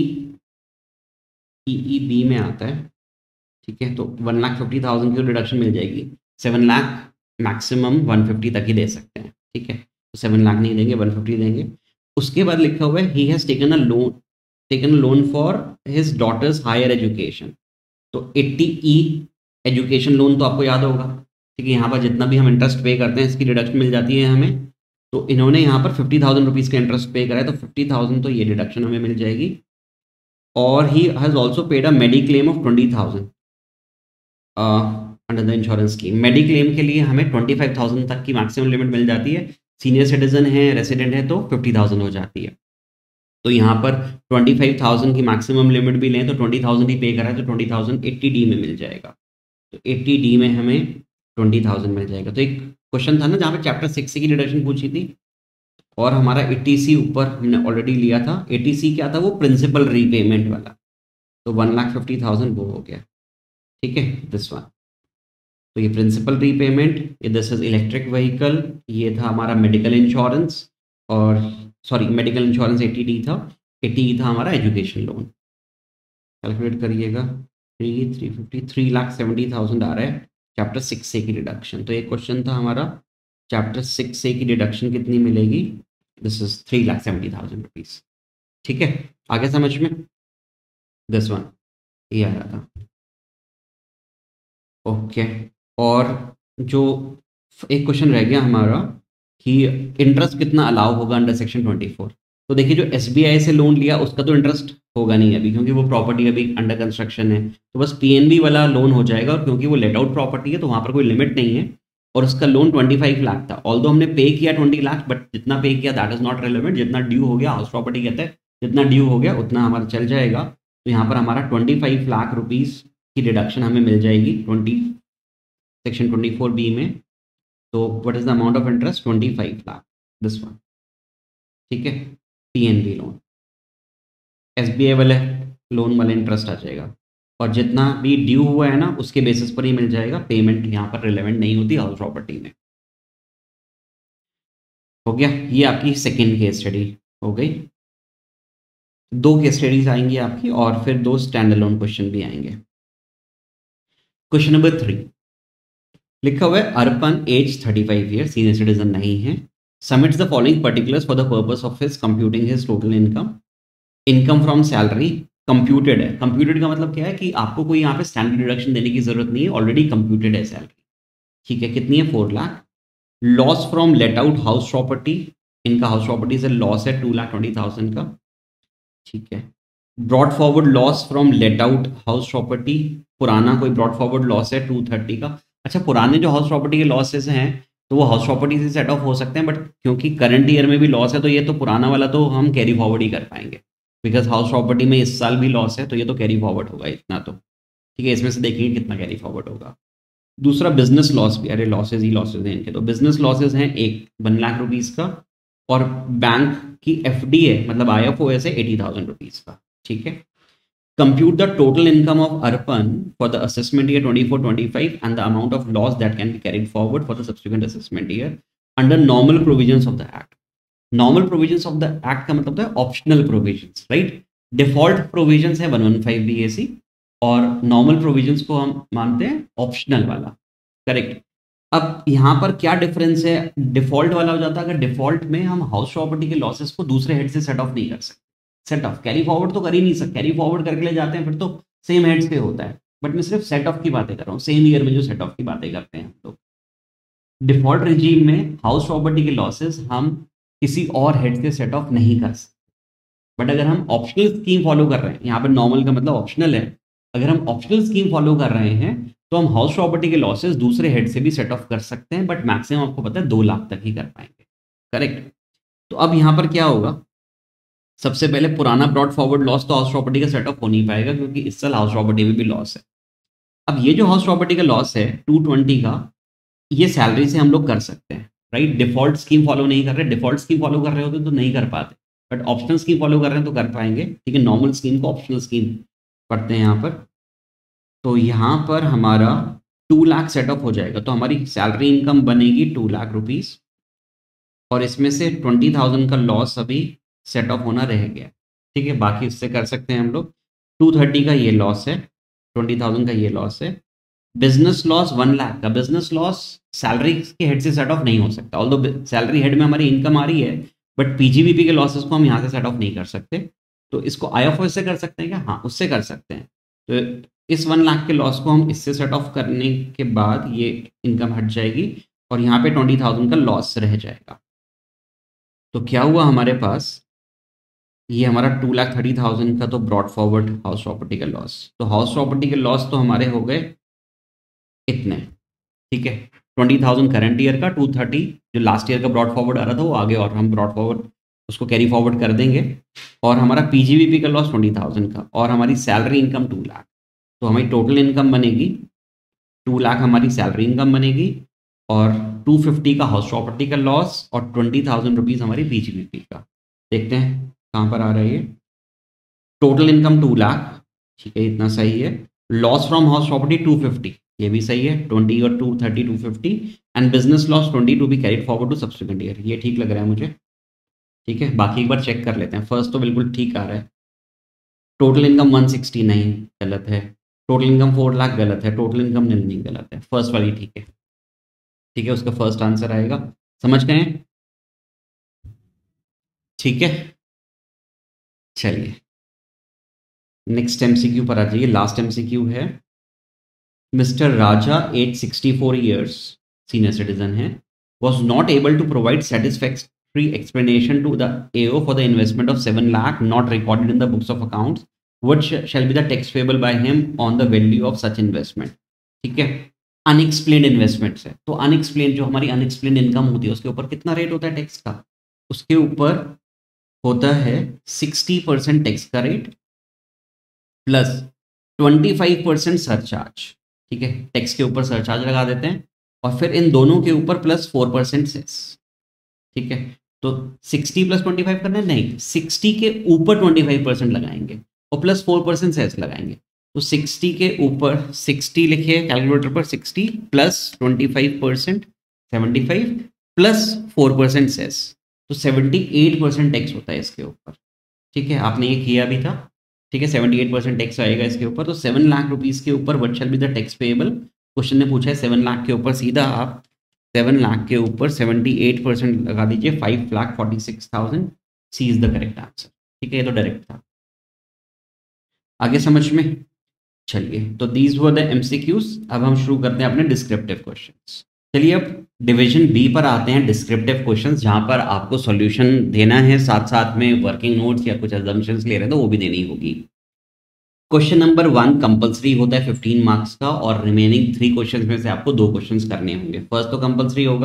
ई बी में आता है, ठीक है, तो वन लाख फिफ्टी थाउजेंड की डिडक्शन मिल जाएगी। Seven lakh maximum one fifty तक ही दे सकते हैं, ठीक है। तो सेवन लाख नहीं देंगे, वन फिफ्टी देंगे। उसके बाद लिखा हुआ है he has taken a loan taken loan for his daughter's higher education. तो एट्टी ई एजुकेशन लोन तो आपको याद होगा, ठीक है। यहाँ पर जितना भी हम इंटरेस्ट पे करते हैं इसकी डिडक्शन मिल जाती है हमें। तो इन्होंने यहाँ पर फिफ्टी थाउजेंड रुपीज़ का इंटरेस्ट पे करा है, तो फिफ्टी थाउजेंड तो ये डिडक्शन हमें मिल जाएगी। और he has also paid a mediclaim of twenty thousand under the insurance scheme. Mediclaim के लिए हमें ट्वेंटी फाइव थाउजेंड तक की मैक्सिमम लिमिट मिल जाती है। सीनियर सिटीजन है, रेसिडेंट है, तो फिफ्टी थाउजेंड हो जाती है। तो यहाँ पर ट्वेंटी फाइव थाउजेंड की मैक्सिमम लिमिट भी लें तो ट्वेंटी थाउजेंड ही पे करा है, तो ट्वेंटी थाउजेंड एट्टी डी में मिल जाएगा। तो एट्टी डी में हमें ट्वेंटी थाउजेंड मिल जाएगा। तो एक क्वेश्चन था ना जहाँ पे चैप्टर सिक्स की डिडक्शन पूछी थी, और हमारा एटीसी ऊपर हमने ऑलरेडी लिया था। एटीसी क्या था? वो प्रिंसिपल रीपेमेंट वाला। तो वन लाख फिफ्टी थाउजेंड वो हो गया, ठीक है, दिस वन। तो ये प्रिंसिपल रीपेमेंट, ये दिस इज इलेक्ट्रिक व्हीकल, ये था हमारा मेडिकल इंश्योरेंस, और sorry medical insurance eighty D था, एटी था हमारा एजुकेशन लोन। कैलकुलेट करिएगा, three three fifty three lakh seventy thousand आ रहा है चैप्टर सिक्स से की डिडक्शन। तो एक क्वेश्चन था हमारा, चैप्टर सिक्स से की डिडक्शन कितनी मिलेगी? This is three lakh seventy thousand rupees, ठीक है। आगे समझ में, दिस वन ये आ रहा था, ओके। और जो एक क्वेश्चन रह गया हमारा कि इंटरेस्ट कितना अलाउ होगा अंडर सेक्शन ट्वेंटी फोर। तो देखिए, जो एसबीआई से लोन लिया उसका तो इंटरेस्ट होगा नहीं अभी, क्योंकि वो प्रॉपर्टी अभी अंडर कंस्ट्रक्शन है। तो बस पीएनबी वाला लोन हो जाएगा, और क्योंकि वो लेट आउट प्रॉपर्टी है तो वहाँ पर कोई लिमिट नहीं है। और उसका लोन ट्वेंटी फाइव लाख था, ऑल्दो हमने पे किया ट्वेंटी लाख, बट जितना पे किया दैट इज नॉट रेलेवेंट। जितना ड्यू हो गया, हाउस प्रॉपर्टी कहते हैं, जितना ड्यू हो गया उतना हमारा चल जाएगा। तो यहाँ पर हमारा ट्वेंटी फाइव लाख रुपीज़ की डिडक्शन हमें मिल जाएगी twenty section twenty four B में। तो what is the amount of interest? Twenty five lakh, this one, ठीक है। पीएनबी लोन, एसबीआई वाले लोन वाले इंटरेस्ट आ जाएगा, और जितना भी ड्यू हुआ है ना उसके बेसिस पर ही मिल जाएगा। पेमेंट यहाँ पर रिलेवेंट नहीं होती हाउस प्रॉपर्टी में। हो गया, ये आपकी सेकेंड केस स्टडी हो गई। दो केस स्टडीज आएंगी आपकी, और फिर दो स्टैंड अलोन क्वेश्चन भी आएंगे। क्वेश्चन नंबर थ्री लिखा हुआ है, Arpan age thirty five year, senior citizen नहीं है, submits the following particulars for the purpose of his computing his total income. Income from salary computed है। कंप्यूटेड का मतलब क्या है कि आपको कोई यहाँ पे स्टैंडर्ड डिडक्शन देने की जरूरत नहीं है, ऑलरेडी कंप्यूटेड है सैलरी, ठीक है। कितनी है? Four lakh. Loss from let out house property, इनका हाउस प्रॉपर्टी से लॉस है टू लाख ट्वेंटी थाउजेंड का, ठीक है। Brought forward loss from let out house property, पुराना कोई ब्रॉड फॉरवर्ड लॉस है टू थर्टी का। अच्छा, पुराने जो हाउस प्रॉपर्टी के लॉसेस हैं तो वो हाउस प्रॉपर्टी से सेट ऑफ हो सकते हैं, बट क्योंकि करंट ईयर में भी लॉस है तो ये तो पुराना वाला तो हम कैरी फॉरवर्ड ही कर पाएंगे, बिकॉज हाउस प्रॉपर्टी में इस साल भी लॉस है तो ये तो कैरी फॉरवर्ड होगा इतना तो, ठीक है। इसमें से देखेंगे कितना कैरी फॉरवर्ड होगा। दूसरा बिजनेस लॉस भी, अरे लॉसेज ही लॉसेज हैं इनके, तो बिजनेस लॉसेज हैं एक वन लाख रुपीज़ का, और बैंक की एफडी है मतलब आईएफओएस है एटी थाउजेंड रुपीज़ का, ठीक है। Compute the total income of Arpan for the assessment year twenty-four twenty-five and the amount of loss that can be carried forward for the subsequent assessment year under normal provisions of the act. Normal provisions of the act का मतलब है optional provisions, right? Default provisions है one fifteen B A C और normal provisions को हम मानते हैं optional वाला, करेक्ट। अब यहाँ पर क्या डिफरेंस है, डिफॉल्ट वाला हो जाता है अगर डिफॉल्ट में हम हाउस प्रॉपर्टी के लॉसेस को दूसरे हेड से सेट ऑफ नहीं कर सकते, सेट ऑफ कैरी फॉरवर्ड तो कर ही नहीं सकते, कैरी फॉरवर्ड करके ले जाते हैं फिर तो सेम हेड्स पे होता है, बट मैं सिर्फ सेट ऑफ की बातें कर रहा हूँ, सेम ईयर में जो सेट ऑफ की बातें करते हैं हम लोग। डिफॉल्ट रिजीम में हाउस प्रॉपर्टी के लॉसेस हम किसी और हेड से सेट ऑफ नहीं कर सकते, बट अगर हम ऑप्शनल स्कीम फॉलो कर रहे हैं, यहाँ पर नॉर्मल का मतलब ऑप्शनल है, अगर हम ऑप्शनल स्कीम फॉलो कर रहे हैं तो हम हाउस प्रॉपर्टी के लॉसेस दूसरे हेड से भी सेट ऑफ कर सकते हैं, बट मैक्सिमम आपको पता है दो लाख तक ही कर पाएंगे, करेक्ट। तो अब यहाँ पर क्या होगा, सबसे पहले पुराना ब्रॉड फॉरवर्ड लॉस तो हाउस प्रॉपर्टी का सेट ऑफ हो नहीं पाएगा क्योंकि इस साल हाउस प्रॉपर्टी में भी लॉस है। अब ये जो हाउस प्रॉपर्टी का लॉस है टू ट्वेंटी का, ये सैलरी से हम लोग कर सकते हैं, राइट। डिफॉल्ट स्कीम फॉलो नहीं कर रहे, डिफॉल्ट स्कीम फॉलो कर रहे होते तो नहीं कर पाते, बट ऑप्शनल स्कीम फॉलो कर रहे हैं तो कर पाएंगे, ठीक है। नॉर्मल स्कीम को ऑप्शनल स्कीम पढ़ते हैं यहाँ पर, तो यहाँ पर हमारा टू लाख सेट ऑफ हो जाएगा, तो हमारी सैलरी इनकम बनेगी टू लाख रुपीज़, और इसमें से ट्वेंटी थाउजेंड का लॉस अभी सेट ऑफ होना रह गया, ठीक है। बाकी इससे कर सकते हैं हम लोग, टू थर्टी का ये लॉस है, ट्वेंटी थाउजेंड का ये लॉस है। बिजनेस लॉस वन लाख का, बिजनेस लॉस सैलरी के हेड से सेट ऑफ नहीं हो सकता, ऑल्दो सैलरी हेड में हमारी इनकम आ रही है, बट पीजीबीपी के लॉसेस को हम यहाँ से सेट ऑफ नहीं कर सकते, तो इसको आईएफओएस से कर सकते हैं क्या, हाँ उससे कर सकते हैं। तो इस वन लाख के लॉस को हम इससे सेट ऑफ करने के बाद ये इनकम हट जाएगी और यहाँ पे ट्वेंटी थाउजेंड का लॉस रह जाएगा। तो क्या हुआ हमारे पास, ये हमारा टू लाख थर्टी थाउजेंड का तो ब्रॉड फॉरवर्ड हाउस प्रॉपर्टी का लॉस, तो हाउस प्रॉपर्टी के लॉस तो हमारे हो गए इतने, ठीक है। ट्वेंटी थाउजेंड करंट ईयर का, टू थर्टी जो लास्ट ईयर का ब्रॉड फॉरवर्ड आ रहा था वो आगे, और हम ब्रॉड फॉरवर्ड उसको कैरी फॉरवर्ड कर देंगे, और हमारा पीजीबीपी का लॉस ट्वेंटी थाउजेंड का, और हमारी सैलरी इनकम टू लाख, तो हमारी टोटल इनकम बनेगी टू लाख, हमारी सैलरी इनकम बनेगी, और टू फिफ्टी का हाउस प्रॉपर्टी का लॉस, और ट्वेंटी थाउजेंड रुपीज़ हमारी पीजीबीपी का। देखते हैं कहाँ पर आ रहा है ये, टोटल इनकम टू लाख, ठीक है इतना सही है। Loss from house property two fifty, ये भी सही है, ट्वेंटी और two thirty two fifty, and business loss twenty to be carried forward to subsequent year, ये ठीक लग रहा है मुझे, ठीक है। बाकी एक बार चेक कर लेते हैं, फर्स्ट तो बिल्कुल ठीक आ रहा है। टोटल इनकम वन सिक्सटी नहीं, गलत है। टोटल इनकम फोर लाख, गलत है। टोटल इनकम नील नहीं, गलत है। फर्स्ट वाली ठीक है, ठीक है, उसका फर्स्ट आंसर आएगा, समझ गए, ठीक है। चलिए नेक्स्ट एमसीक्यू पर आ जाइए, लास्ट एमसीक्यू है। Mister Raja age sixty four years, senior citizen है, was not able to provide satisfactory explanation to the A O for the investment of seven lakh not recorded in the books of accounts. What shall be the tax payable by him on the value of such investment? ठीक है, unexplained investments है, तो unexplained जो हमारी unexplained income होती है उसके ऊपर कितना रेट होता है टैक्स का, उसके ऊपर होता है सिक्सटी परसेंट टैक्स का rate plus twenty five percent surcharge, ठीक है। टैक्स के ऊपर सरचार्ज लगा देते हैं और फिर इन दोनों के ऊपर प्लस फोर परसेंट सेस, ठीक है। तो सिक्सटी प्लस ट्वेंटी फाइव करना है, नहीं, सिक्सटी के ऊपर ट्वेंटी फाइव परसेंट लगाएंगे और प्लस फोर परसेंट सेस लगाएंगे, तो सिक्सटी के ऊपर सिक्सटी लिखिए कैलकुलेटर पर, sixty plus twenty five percent seventy five plus four percent cess, तो सेवेंटी एट परसेंट टैक्स होता है इसके ऊपर, ठीक है। आपने ये किया भी था, ठीक है, सेवेंटी एट परसेंट टैक्स आएगा इसके ऊपर। तो सेवन लाख रुपीज़ के ऊपर what shall be the tax payable, question ने पूछा है सेवन लाख के ऊपर, सीधा आप सेवन लाख के ऊपर सेवेंटी एट परसेंट लगा दीजिए, five lakh forty six thousand, C is the correct answer, ठीक है। ये तो डायरेक्ट था, आगे समझ में। चलिए, तो दीज वर द एमसीक्यूज। अब हम शुरू करते हैं अपने डिस्क्रिप्टिव क्वेश्चंस। चलिए अब डिवीजन बी पर आते हैं, डिस्क्रिप्टिव क्वेश्चंस, जहां पर आपको सॉल्यूशन देना है, साथ साथ में वर्किंग नोट्स या कुछ अजम्पशंस ले रहे हैं तो वो भी देनी होगी। क्वेश्चन नंबर वन कंपलसरी होता है फिफ्टीन मार्क्स का, और रिमेनिंग थ्री क्वेश्चंस में से आपको दो क्वेश्चंस करने होंगे। फर्स्ट तो कंपलसरी होगा,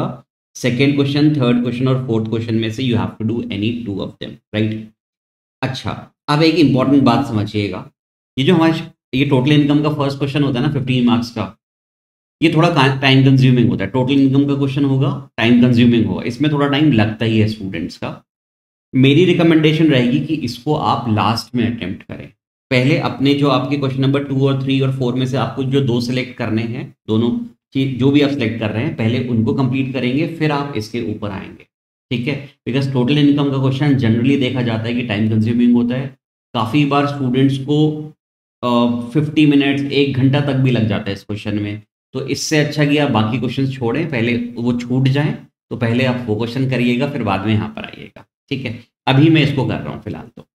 सेकेंड क्वेश्चन, थर्ड क्वेश्चन और फोर्थ क्वेश्चन में से you have to do any two of them, right. अच्छा, अब एक इंपॉर्टेंट बात समझिएगा, ये जो हमारे ये टोटल इनकम का फर्स्ट क्वेश्चन होता है ना फिफ्टीन मार्क्स का, ये थोड़ा टाइम कंज्यूमिंग होता है। टोटल इनकम का क्वेश्चन होगा, टाइम कंज्यूमिंग होगा, इसमें थोड़ा टाइम लगता ही है स्टूडेंट्स का। मेरी रिकमेंडेशन रहेगी कि इसको आप लास्ट में अटेम्प्ट करें। पहले अपने जो आपके क्वेश्चन नंबर टू और थ्री और फोर में से आपको जो दो सिलेक्ट करने हैं, दोनों चीज जो भी आप सिलेक्ट कर रहे हैं, पहले उनको कंप्लीट करेंगे, फिर आप इसके ऊपर आएंगे, ठीक है। बिकॉज टोटल इनकम का क्वेश्चन जनरली देखा जाता है कि टाइम कंज्यूमिंग होता है। काफ़ी बार स्टूडेंट्स को फिफ्टी मिनट्स एक घंटा तक भी लग जाता है इस क्वेश्चन में। तो इससे अच्छा कि आप बाकी क्वेश्चन छोड़ें, पहले वो छूट जाएं, तो पहले आप वो क्वेश्चन करिएगा, फिर बाद में यहाँ पर आइएगा, ठीक है। अभी मैं इसको कर रहा हूँ फिलहाल तो।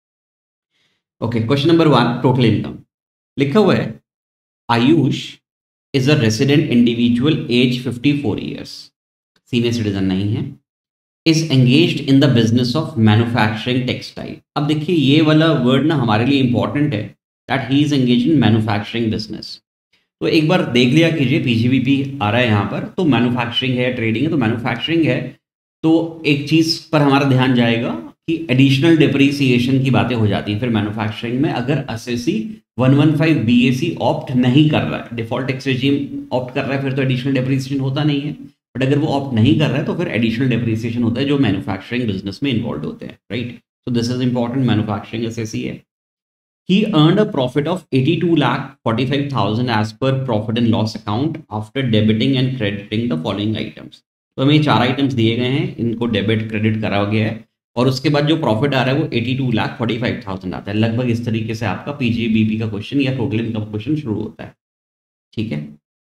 Okay, question number one, total income लिखा हुआ है, Ayush is a resident individual age fifty four years, senior citizen नहीं है, is engaged in the business of manufacturing textile. अब देखिए ये वाला वर्ड ना हमारे लिए इंपॉर्टेंट है, that he is engage in manufacturing business. तो एक बार देख लिया कीजिए, पीजीबीपी आ रहा है यहाँ पर, तो मैन्युफैक्चरिंग है, ट्रेडिंग है, तो मैन्युफैक्चरिंग है तो एक चीज़ पर हमारा ध्यान जाएगा कि एडिशनल डिप्रिसिएशन की बातें हो जाती हैं फिर मैन्युफैक्चरिंग में। अगर SSC one one five BAC opt नहीं कर रहा है, डिफॉल्ट टैक्स रेजिम ऑप्ट कर रहा है, फिर तो एडिशनल डिप्रिसिएशन होता नहीं है। बट अगर वो ऑप्ट नहीं कर रहा है तो फिर एडिशनल डिप्रिसिएशन होता है जो मैन्युफैक्चरिंग बिजनेस में इन्वॉल्व होते हैं, राइट। So this is important, manufacturing SSC है। He earned a profit of eighty-two lakh forty-five thousand as per profit and loss account after debiting and crediting the following items। तो हमें चार items दिए गए हैं, इनको डेबिट क्रेडिट करा गया है, और उसके बाद जो प्रॉफिट आ रहा है वो eighty-two lakh forty-five thousand आता है। लगभग इस तरीके से आपका पीजीबीपी का क्वेश्चन या टोटल इनकम क्वेश्चन शुरू होता है, ठीक है।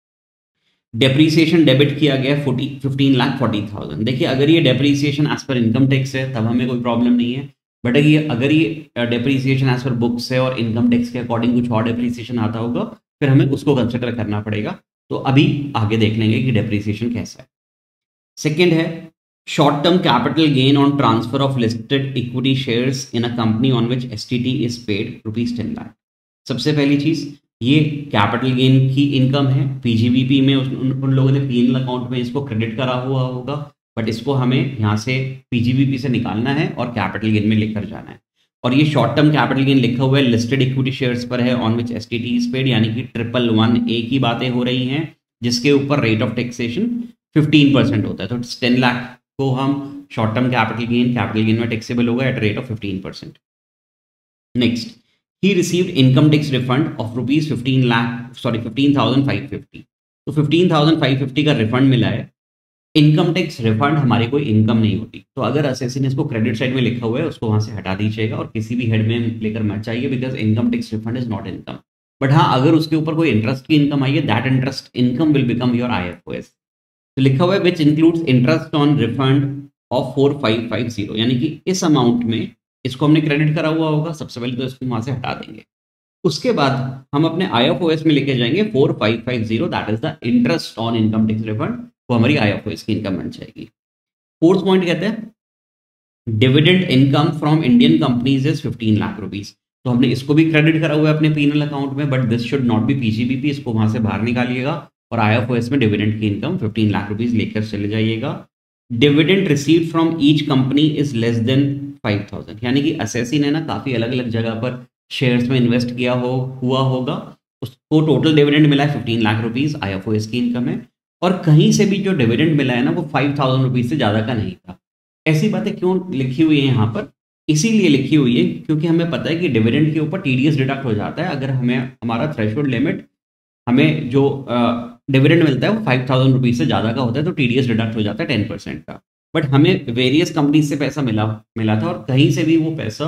डेप्रीसिएशन डेबिट किया गया forty fifteen lakh forty thousand. देखिए अगर ये डेप्रीसिएशन एज पर इनकम टैक्स है तब हमें कोई प्रॉब्लम नहीं है, बट ये अगर ये डेप्रीसिएशन एज पर बुक्स है और इनकम टैक्स के अकॉर्डिंग कुछ और डेप्रीसिएशन आता होगा, फिर हमें उसको कंसिडर करना पड़ेगा। तो अभी आगे देख लेंगे कि डेप्रीसिएशन कैसा है। सेकेंड है, short term capital gain on transfer of listed equity shares in a company on which STT is paid rupees ten lakh. सबसे पहली चीज, ये कैपिटल गेन की इनकम है, पीजीबीपी में उन, उन लोगों ने पीएनएल अकाउंट में इसको क्रेडिट करा हुआ होगा, बट इसको हमें यहाँ से पीजीबीपी से निकालना है और कैपिटल गेन में लेकर जाना है। और ये शॉर्ट टर्म कैपिटल गेन लिखा हुआ है, लिस्टेड इक्विटी शेयर्स पर है, on which STT is paid, यानी कि ट्रिपल वन ए की बातें हो रही हैं, जिसके ऊपर rate of taxation fifteen percent होता है। तो टेन लाख को हम short term capital gain, capital gain में टैक्सेबल होगा at rate of fifteen percent. Next, he received income tax refund of rupees fifteen lakh sorry fifteen thousand five fifty। तो fifteen thousand five fifty का refund मिला है। Income tax refund हमारी कोई income नहीं होती, तो अगर एसएससी ने इसको क्रेडिट साइड में लिखा हुआ है उसको वहां से हटा दीजिएगा और किसी भी हेड में लेकर मत चाहिए, because income tax refund is not income. But हाँ, अगर उसके ऊपर कोई इंटरेस्ट की इनकम आई है, that interest income will become your IFOS. तो लिखा हुआ है which includes interest on refund of four five five zero, यानी कि इस अमाउंट में इसको हमने क्रेडिट करा हुआ होगा। सबसे पहले तो इसको वहां से हटा देंगे, उसके बाद हम अपने आईएफओएस में लेके जाएंगे four five five zero, that is the interest on income tax refund, वो हमारी आईएफओएस की इनकम बन जाएगी। फोर्थ पॉइंट कहते हैं dividend income from Indian companies is fifteen lakh rupees. तो हमने इसको भी क्रेडिट करा हुआ है अपने पीएनएल अकाउंट में, but this should not be PGBP, इसको वहां से बाहर निकालिएगा और आईएफओएस में डिविडेंड की इनकम फिफ्टीन लाख रुपीज लेकर चले जाइएगा। Dividend received from each company is less than five thousand, यानी कि एसएससी ने ना काफी अलग अलग जगह पर शेयर्स में इन्वेस्ट किया हो हुआ होगा, उसको टोटल डिविडेंड मिला है फिफ्टीन लाख रुपीज, आईएफओएस की इनकम है। और कहीं से भी जो डिविडेंड मिला है ना वो फाइव थाउजेंड रुपीज से ज्यादा का नहीं था। ऐसी बातें क्यों लिखी हुई है यहाँ पर? इसीलिए लिखी हुई है क्योंकि हमें पता है कि डिविडेंड के ऊपर टीडीएस डिडक्ट हो जाता है। अगर हमें हमारा थ्रेशोल्ड लिमिट, हमें जो डिविडेंड मिलता है वो फाइव थाउजेंड रुपीज से ज्यादा का होता है, तो टीडीएस डिडक्ट हो जाता है टेन परसेंट का। बट हमें वेरियस कंपनीज से पैसा मिला मिला था और कहीं से भी वो पैसा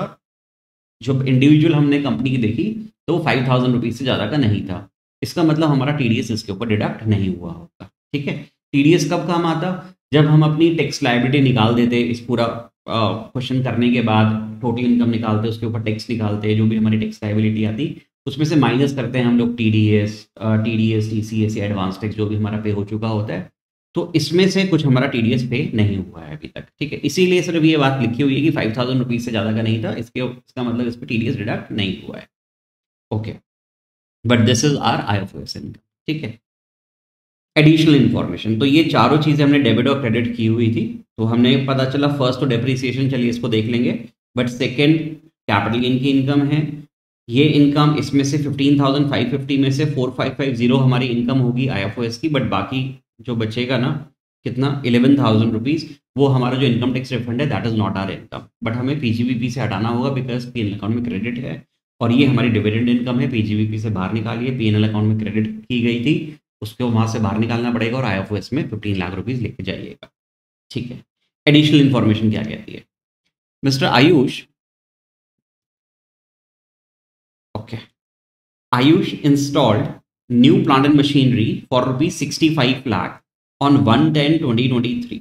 जो इंडिविजुअल हमने कंपनी की देखी तो वो फाइव थाउजेंड रुपीज से ज्यादा का नहीं था। इसका मतलब हमारा टीडीएस इसके ऊपर डिडक्ट नहीं हुआ होगा, ठीक है। टीडीएस कब काम आता? जब हम अपनी टैक्स लायबिलिटी निकाल देते, इस पूरा क्वेश्चन करने के बाद टोटल इनकम निकालते, उसके ऊपर टैक्स निकालते, जो भी हमारी टैक्स लायबिलिटी आती उसमें से माइनस करते हैं हम लोग टीडीएस, टीडीएस, टीसीएस या एडवांस टैक्स जो भी हमारा पे हो चुका होता है, तो इसमें से कुछ हमारा टीडीएस पे नहीं हुआ है अभी तक, ठीक है। इसीलिए सिर्फ ये बात लिखी हुई है कि फाइव थाउजेंड रुपीज से ज्यादा का नहीं था, इसके इसका मतलब इस पर टीडीएस डिडक्ट नहीं हुआ है, okay. But this is our IFOS income, ठीक है। एडिशनल इन्फॉर्मेशन, तो ये चारों चीज़ें हमने डेबिट और क्रेडिट की हुई थी। तो हमने पता चला फर्स्ट तो डेप्रिसिएशन, चलिए इसको देख लेंगे, बट सेकेंड कैपिटल गेन की इनकम है। ये इनकम, इसमें से फिफ्टीन थाउजेंड फाइव फिफ्टी में से फोर फाइव फाइव जीरो हमारी इनकम होगी आईएफओएस की, बट बाकी जो बचेगा ना कितना, इलेवन थाउजेंड रुपीज़, वो हमारा जो इनकम टैक्स रिफंड है that is not our income, but हमें पीजीबीपी से हटाना होगा बिकॉज पीएनएल अकाउंट में क्रेडिट है और ये हमारी डिविडेंड इनकम है। पीजीबीपी से बाहर निकालिए, पीएनएल अकाउंट में क्रेडिट की गई थी, उसको वहां से बाहर निकालना पड़ेगा और आईएफओएस में फिफ्टीन लाख रुपीज लेके जाइएगा। ठीक है, एडिशनल इंफॉर्मेशन क्या कहती है? Mister Ayush, okay, Ayush installed new plant and machinery for rupees sixty five lakh on one ten twenty twenty three.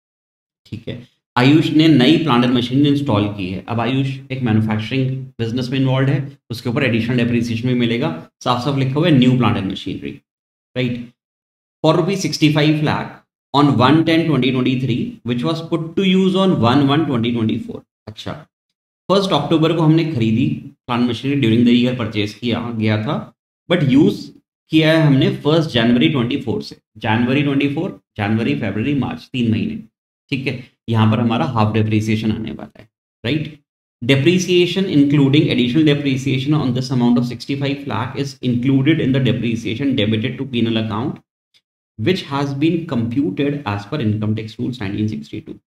ठीक है, आयुष ने नई प्लांट एंड मशीनरी इंस्टॉल की है। अब आयुष एक मैन्युफैक्चरिंग बिजनेस में इन्वॉल्व है, उसके ऊपर एडिशनल डेप्रिसिएशन भी मिलेगा, साफ साफ लिखा हुआ है new plant and machinery, right, for rupees sixty-five lakh on one ten twenty twenty-three which was put to use on one one twenty twenty-four। अच्छा, फर्स्ट अक्टूबर को हमने खरीदी plant machinery, during the year purchase किया गया था, but use किया है हमने फर्स्ट जनवरी ट्वेंटी फोर से, जनवरी ट्वेंटी फोर, जनवरी फरवरी मार्च, तीन महीने। ठीक है, यहाँ पर हमारा हाफ डेप्रिसिएशन आने वाला है, right. Depreciation including additional depreciation on this amount of sixty-five lakh is included in the depreciation debited to P and L account which has been computed as per income tax rules nineteen sixty two.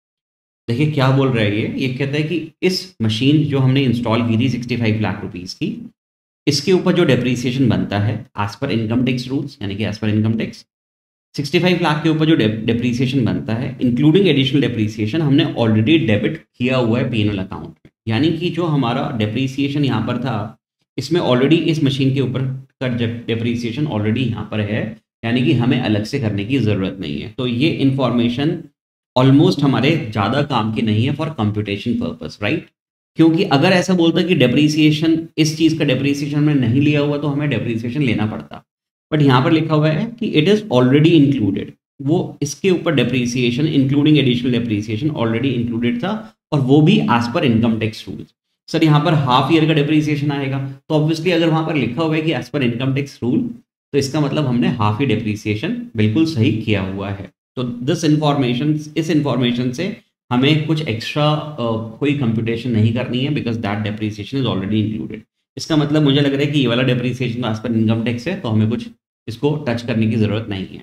देखिए क्या बोल रहा है ये ये कहता है कि इस मशीन जो हमने इंस्टॉल की थी सिक्सटी फाइव लाख रुपीस की, इसके ऊपर जो डेप्रिसिएशन बनता है as per income tax rules, यानी कि एज पर income tax sixty five lakh के ऊपर जो डेप्रिसिएशन बनता है इंक्लूडिंग एडिशनल डेप्रिसिएशन हमने ऑलरेडी डेबिट किया हुआ है पीएनएल अकाउंट में। यानी कि जो हमारा डेप्रिसिएशन यहाँ पर था, इसमें ऑलरेडी इस मशीन के ऊपर का डेप्रिसिएशन ऑलरेडी यहाँ पर है, यानी कि हमें अलग से करने की ज़रूरत नहीं है। तो ये इन्फॉर्मेशन ऑलमोस्ट हमारे ज़्यादा काम की नहीं है फॉर कंप्यूटेशन पर्पस, राइट। क्योंकि अगर ऐसा बोलता कि डेप्रिसिएशन, इस चीज़ का डेप्रिसिएशन हमने नहीं लिया हुआ तो हमें डेप्रिसिएशन लेना पड़ता, बट यहाँ पर लिखा हुआ है कि इट इज़ ऑलरेडी इंक्लूडेड, वो इसके ऊपर depreciation including additional depreciation already included था, और वो भी as per income tax rules. Sir यहाँ पर हाफ ईयर का डेप्रिसिएशन आएगा, तो ऑब्वियसली अगर वहाँ पर लिखा हुआ है कि एज पर इनकम टैक्स रूल, तो इसका मतलब हमने हाफ ही डेप्रिसिएशन बिल्कुल सही किया हुआ है। तो दिस इंफॉर्मेशन, इस इंफॉर्मेशन से हमें कुछ एक्स्ट्रा uh, कोई कंप्यूटेशन नहीं करनी है, because that depreciation is already included. इसका मतलब मुझे लग रहा है कि ये वाला डेप्रिसिएशन एज पर इनकम टैक्स है, तो हमें कुछ इसको टच करने की जरूरत नहीं है।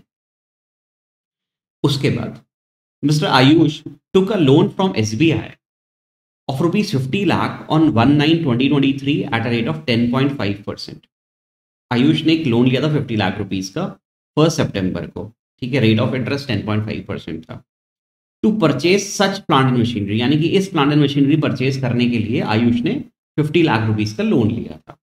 उसके बाद Mister Ayush took a loan from SBI of rupees fifty lakh on one nine twenty twenty three at a rate of ten point five percent. Ayush ने एक लोन लिया था फिफ्टी लाख रुपीस का फर्स्ट सितंबर को, ठीक है, rate of interest ten point five percent था, to purchase such plant and machinery, यानी कि इस प्लांट एंड मशीनरी परचेज करने के लिए आयुष ने फिफ्टी लाख रुपीस का लोन लिया था।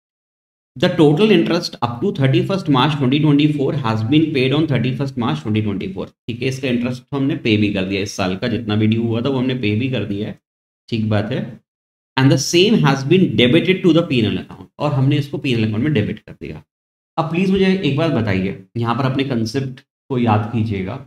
The total interest up to thirty first March twenty twenty four has been paid on thirty first March twenty twenty four. ठीक है, इसका इंटरेस्ट तो हमने पे भी कर दिया, इस साल का जितना भी ड्यू हुआ था वो हमने पे भी कर दिया है, ठीक बात है। And the same has been debited to the PNL account, और हमने इसको पीएनएल अकाउंट में डेबिट कर दिया। अब प्लीज मुझे एक बात बताइए, यहाँ पर अपने कंसेप्ट को याद कीजिएगा।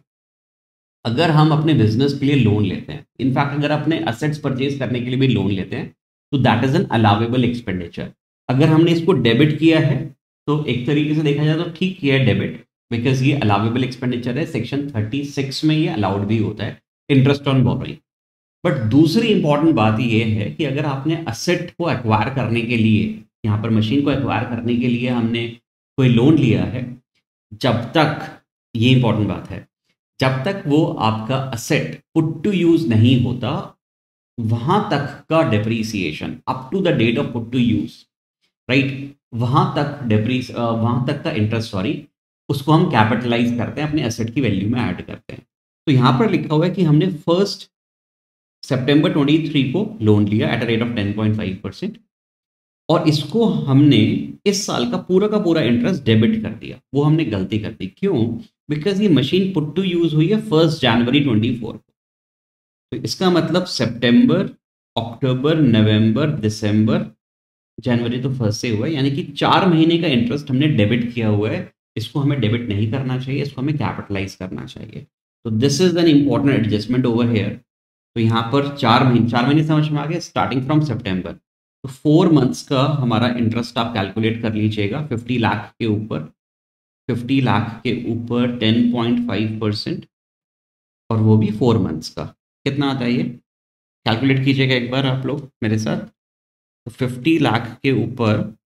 अगर हम अपने बिजनेस के लिए लोन लेते हैं, इनफैक्ट अगर अपने असेट्स परचेज करने के लिए भी लोन लेते हैं, तो that is an allowable expenditure. अगर हमने इसको डेबिट किया है तो एक तरीके से देखा जाए तो ठीक किया है डेबिट, बिकॉज ये अलाउेबल एक्सपेंडिचर है, सेक्शन थर्टी सिक्स में ये अलाउड भी होता है, इंटरेस्ट ऑन बोरोइंग। बट दूसरी इंपॉर्टेंट बात ये है कि अगर आपने असेट को एक्वायर करने के लिए, यहाँ पर मशीन को एक्वायर करने के लिए हमने कोई लोन लिया है, जब तक, ये इंपॉर्टेंट बात है, जब तक वो आपका असेट पुट टू यूज नहीं होता, वहां तक का depreciation up to the date of put to use, right, वहां तक डेप्रीस वहां तक का इंटरेस्ट, सॉरी, उसको हम कैपिटलाइज करते हैं, अपने एसेट की वैल्यू में ऐड करते हैं। तो यहाँ पर लिखा हुआ है कि हमने फर्स्ट सितंबर ट्वेंटी थ्री को लोन लिया at a rate of ten point five percent, और इसको हमने इस साल का पूरा का पूरा इंटरेस्ट डेबिट कर दिया। वो हमने गलती कर दी, क्यों? बिकॉज ये मशीन पुट टू यूज हुई है फर्स्ट जनवरी ट्वेंटी फोर को, तो इसका मतलब सितंबर, अक्टूबर, नवंबर, दिसंबर, जनवरी तो फर्स्ट से हुआ है, यानी कि चार महीने का इंटरेस्ट हमने डेबिट किया हुआ है। इसको हमें डेबिट नहीं करना चाहिए, इसको हमें कैपिटलाइज करना चाहिए। तो this is an important adjustment over here. तो यहाँ पर चार महीने चार महीने समझ में आ गए, स्टार्टिंग फ्रॉम सितंबर, तो फोर मंथ्स का हमारा इंटरेस्ट आप कैलकुलेट कर लीजिएगा फिफ्टी लाख के ऊपर, फिफ्टी लाख के ऊपर टेन पॉइंट फाइव परसेंट और वो भी फोर मंथ्स का, कितना आता है ये? कैलकुलेट कीजिएगा एक बार आप लोग मेरे साथ। तो फिफ्टी लाख के ऊपर